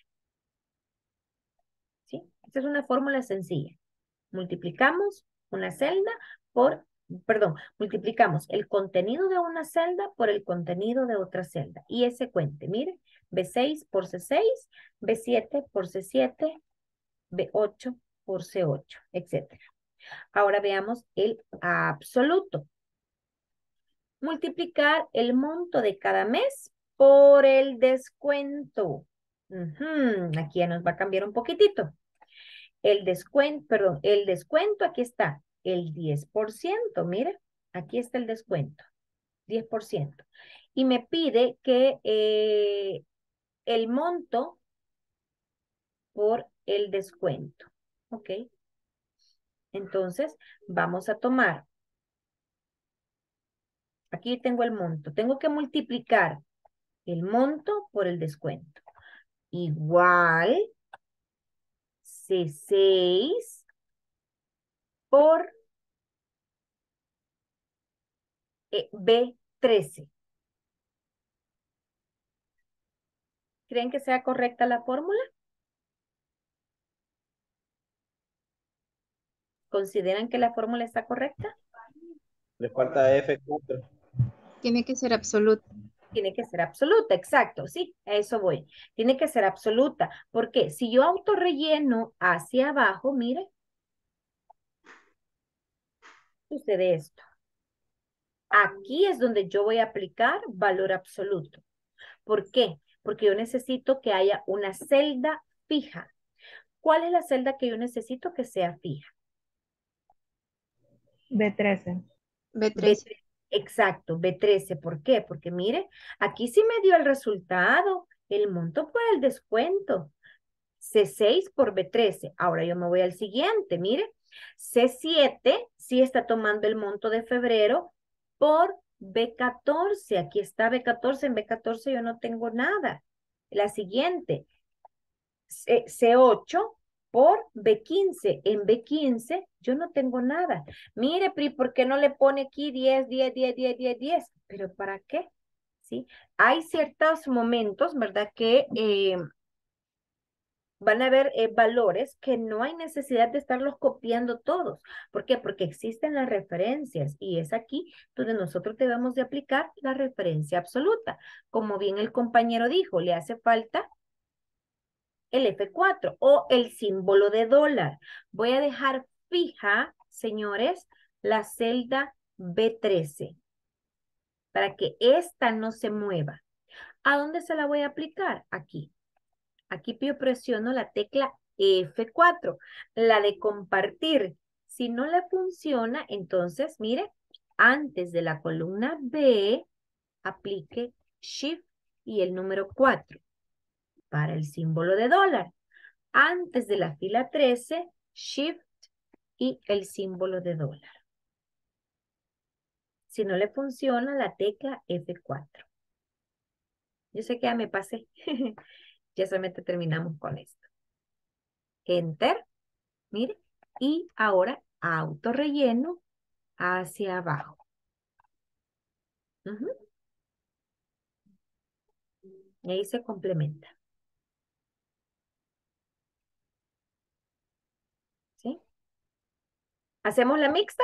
¿Sí? Esta es una fórmula sencilla. Multiplicamos una celda por, perdón, multiplicamos el contenido de una celda por el contenido de otra celda. Y es secuente, mire, B6 por C6, B7 por C7, B8 por C8, etc. Ahora veamos el absoluto. Multiplicar el monto de cada mes por el descuento. Aquí ya nos va a cambiar un poquitito. El descuento, perdón, el descuento, aquí está, el 10%, mire, aquí está el descuento, 10%. Y me pide que el monto por el descuento, ¿ok? Entonces, vamos a tomar, aquí tengo el monto, tengo que multiplicar el monto por el descuento. Igual C6 por B13. ¿Creen que sea correcta la fórmula? ¿Consideran que la fórmula está correcta? Le falta F4. Tiene que ser absoluto. Tiene que ser absoluta, exacto, sí, a eso voy. Tiene que ser absoluta, porque si yo autorrelleno hacia abajo, mire, sucede esto. Aquí es donde yo voy a aplicar valor absoluto. ¿Por qué? Porque yo necesito que haya una celda fija. ¿Cuál es la celda que yo necesito que sea fija? B13. B13. Exacto, B13. ¿Por qué? Porque mire, aquí sí me dio el resultado, el monto por el descuento. C6 por B13. Ahora yo me voy al siguiente, mire. C7 sí está tomando el monto de febrero por B14. Aquí está B14, en B14 yo no tengo nada. La siguiente, C8 por B15. En B15 yo no tengo nada. Mire, Pri, ¿por qué no le pone aquí 10, 10, 10, 10, 10, 10? ¿Pero para qué? ¿Sí? Hay ciertos momentos, ¿verdad? Que van a haber valores que no hay necesidad de estarlos copiando todos. ¿Por qué? Porque existen las referencias y es aquí donde nosotros debemos de aplicar la referencia absoluta. Como bien el compañero dijo, le hace falta el F4 o el símbolo de dólar. Voy a dejar fija, señores, la celda B13 para que esta no se mueva. ¿A dónde se la voy a aplicar? Aquí. Aquí yo presiono la tecla F4, la de compartir. Si no le funciona, entonces, mire, antes de la columna B, aplique Shift y el número 4 para el símbolo de dólar. Antes de la fila 13, Shift y el símbolo de dólar. Si no le funciona, la tecla F4. Yo sé que ya me pasé. Ya solamente terminamos con esto. Enter, mire. Y ahora autorrelleno hacia abajo. Ujú. Y ahí se complementa. ¿Sí? ¿Hacemos la mixta?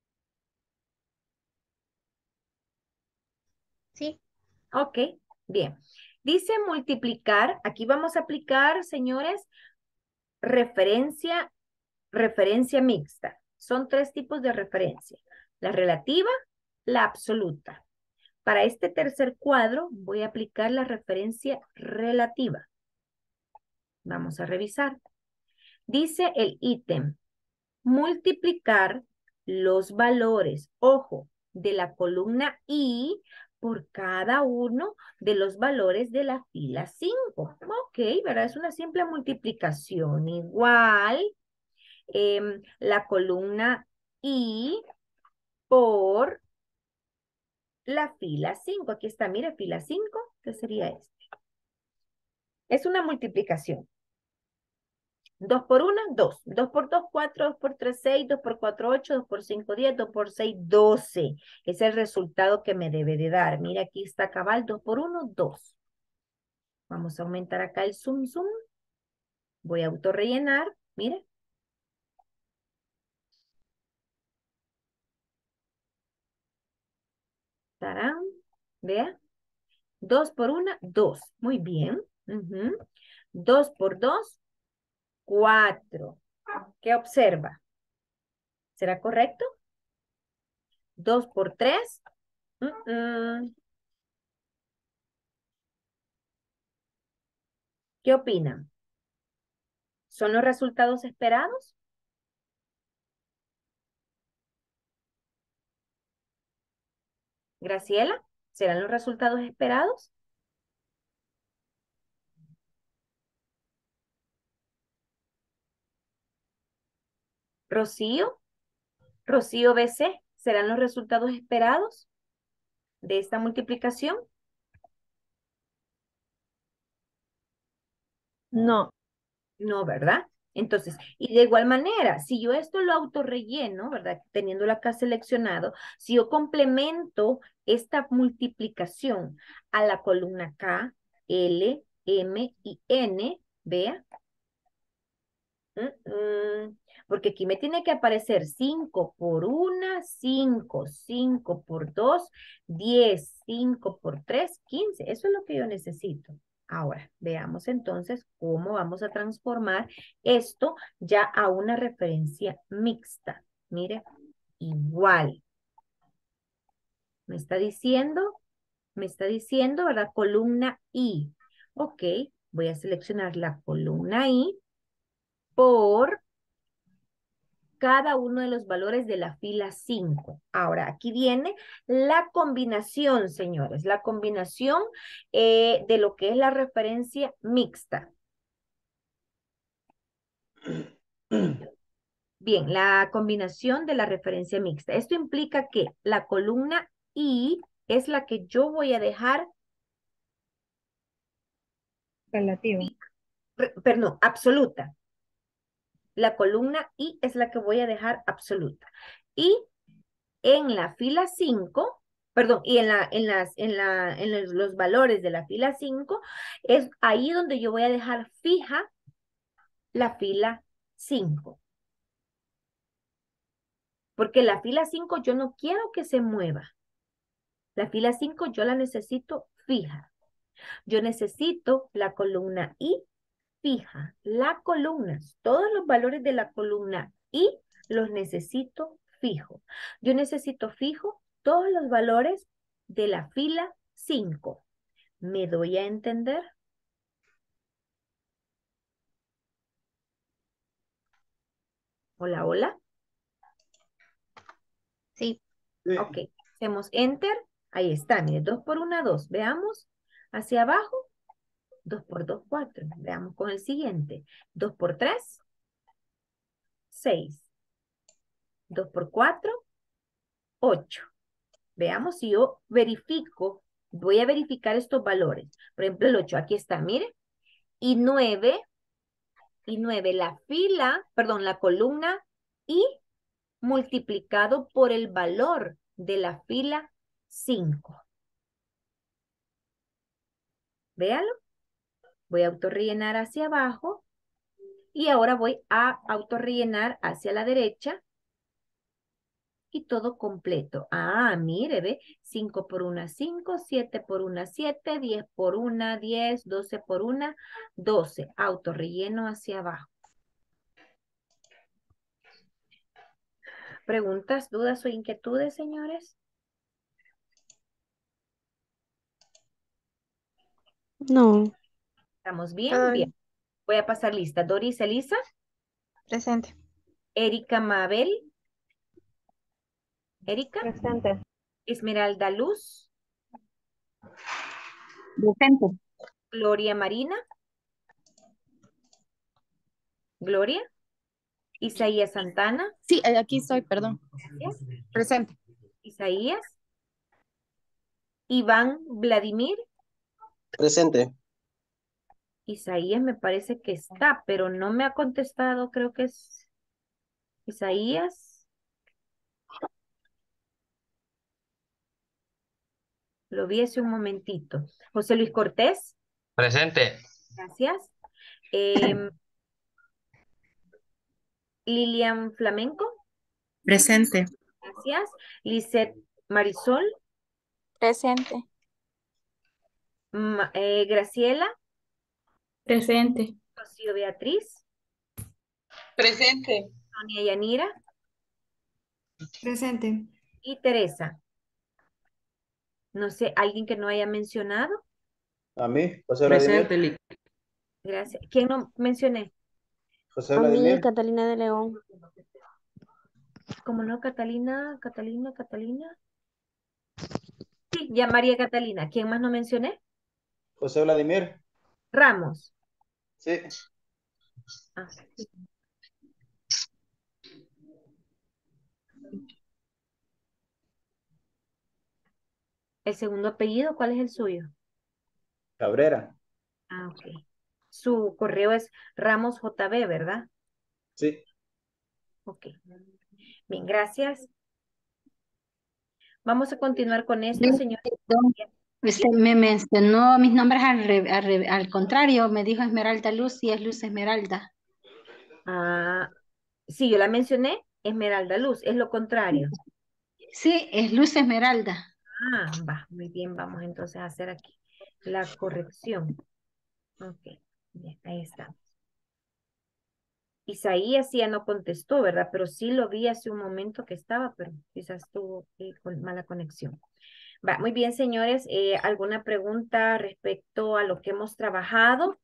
Sí, Ok, bien. Dice multiplicar. Aquí vamos a aplicar, señores, referencia mixta. Son 3 tipos de referencia. La relativa, la absoluta. Para este tercer cuadro voy a aplicar la referencia relativa. Vamos a revisar. Dice el ítem, multiplicar los valores, ojo, de la columna I por cada uno de los valores de la fila 5. Ok, ¿verdad? Es una simple multiplicación. Igual, la columna I por la fila 5. Aquí está, mira, fila 5, ¿qué sería este? Es una multiplicación. 2 por 1, 2. 2 por 2, 4. 2 por 3, 6. 2 por 4, 8. 2 por 5, 10. 2 por 6, 12. Es el resultado que me debe de dar. Mira, aquí está cabal. 2 por 1, 2. Vamos a aumentar acá el zoom. Voy a autorrellenar. Mire. Tarán. Vea. 2 por 1, 2. Muy bien. 2 por 2, 4. ¿Qué observa? ¿Será correcto? 2 por 3. ¿Qué opinan? ¿Son los resultados esperados? Graciela, ¿serán los resultados esperados? Rocío, Rocío BC, ¿serán los resultados esperados de esta multiplicación? No, No, ¿verdad? Entonces, y de igual manera, si yo esto lo autorrelleno, ¿verdad? Teniéndolo acá seleccionado, si yo complemento esta multiplicación a la columna K, L, M y N, vea. Porque aquí me tiene que aparecer 5 por 1, 5, 5 por 2, 10, 5 por 3, 15. Eso es lo que yo necesito. Ahora, veamos entonces cómo vamos a transformar esto ya a una referencia mixta. Mire, igual. Me está diciendo, ¿verdad? Columna I. Ok, voy a seleccionar la columna I por cada uno de los valores de la fila 5. Ahora, aquí viene la combinación, señores, la combinación de lo que es la referencia mixta. Bien, la combinación de la referencia mixta. Esto implica que la columna I es la que yo voy a dejar, relativo. perdón, absoluta. La columna I es la que voy a dejar absoluta. Y en la fila 5, perdón, y en los valores de la fila 5, es ahí donde yo voy a dejar fija la fila 5. Porque la fila 5 yo no quiero que se mueva. La fila 5 yo la necesito fija. Yo necesito la columna I fija. La columna, todos los valores de la columna I los necesito fijo. Yo necesito fijo todos los valores de la fila 5. ¿Me doy a entender? Hola, hola. sí, Ok, hacemos enter. Ahí está, mire, 2 por 1, 2. Veamos hacia abajo. 2 por 2, 4. Veamos con el siguiente. 2 por 3, 6. 2 por 4, 8. Veamos si yo verifico Voy a verificar estos valores. Por ejemplo, el 8, aquí está, mire. Y 9, la fila, perdón, la columna y multiplicado por el valor de la fila 5. Véalo. Voy a autorrellenar hacia abajo y ahora voy a autorrellenar hacia la derecha y todo completo. Ah, mire, ve, 5 por 1, 5, 7 por 1, 7, 10 por 1, 10, 12 por 1, 12. Autorrelleno hacia abajo. ¿Preguntas, dudas o inquietudes, señores? No. ¿Estamos bien? Bien. Voy a pasar lista. Doris Elisa, Presente. Erika Mabel, Erika, Presente. Esmeralda Luz, Presente. Gloria Marina, Gloria, Isaías Santana, Sí, aquí estoy, perdón. gracias. Presente. Isaías, Iván Vladimir, Presente. Isaías me parece que está, pero no me ha contestado, creo que es Isaías. Lo vi hace un momentito. José Luis Cortés, Presente. gracias. Em, Lilian Flamenco, Presente. gracias. Lisette Marisol, Presente. Graciela, Presente. Rocío Beatriz, Presente. Sonia Yanira Presente. y Teresa. No sé, ¿alguien que no haya mencionado? A mí, José Vladimir. Presente. Gracias. ¿Quién no mencioné? José A mí, Vladimir. Catalina de León. ¿Cómo no? Catalina. Sí, ya María Catalina. ¿Quién más no mencioné? José Vladimir. Ramos. Sí. Ah, sí. El segundo apellido, ¿cuál es el suyo? Cabrera. Ah, ok. Su correo es Ramos JB, ¿verdad? Sí. Ok. Bien, gracias. Vamos a continuar con esto, señor. Perdón, usted me mencionó mis nombres al contrario, me dijo Esmeralda Luz y es Luz Esmeralda. Ah, sí, yo la mencioné, Esmeralda Luz, es lo contrario. Sí, es Luz Esmeralda. Ah, va, muy bien, vamos entonces a hacer aquí la corrección. Ok, bien, ahí está. Isaías sí ya no contestó, ¿verdad? Pero sí lo vi hace un momento que estaba, pero quizás estuvo con mala conexión. Va, muy bien, señores. ¿Alguna pregunta respecto a lo que hemos trabajado?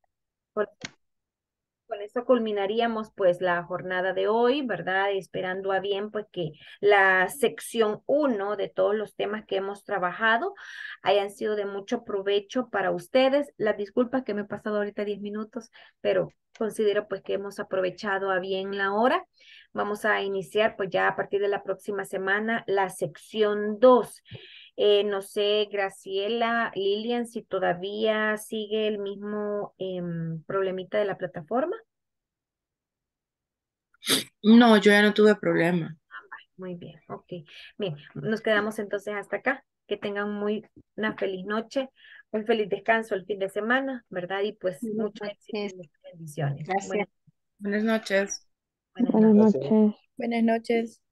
Con eso culminaríamos pues la jornada de hoy, ¿verdad? Esperando a bien pues que la sección 1 de todos los temas que hemos trabajado hayan sido de mucho provecho para ustedes. Las disculpas que me he pasado ahorita 10 minutos, pero considero pues que hemos aprovechado a bien la hora. Vamos a iniciar pues ya a partir de la próxima semana la sección 2. No sé, Graciela, Lilian, si todavía sigue el mismo problemita de la plataforma. No, yo ya no tuve problema. Muy bien, ok. Bien, nos quedamos entonces hasta acá. Que tengan una feliz noche, un feliz descanso el fin de semana, ¿verdad? Y pues mucho éxito y muchas bendiciones. Gracias. Buenas noches. Buenas Buenas noches. Gracias. noches. Buenas noches.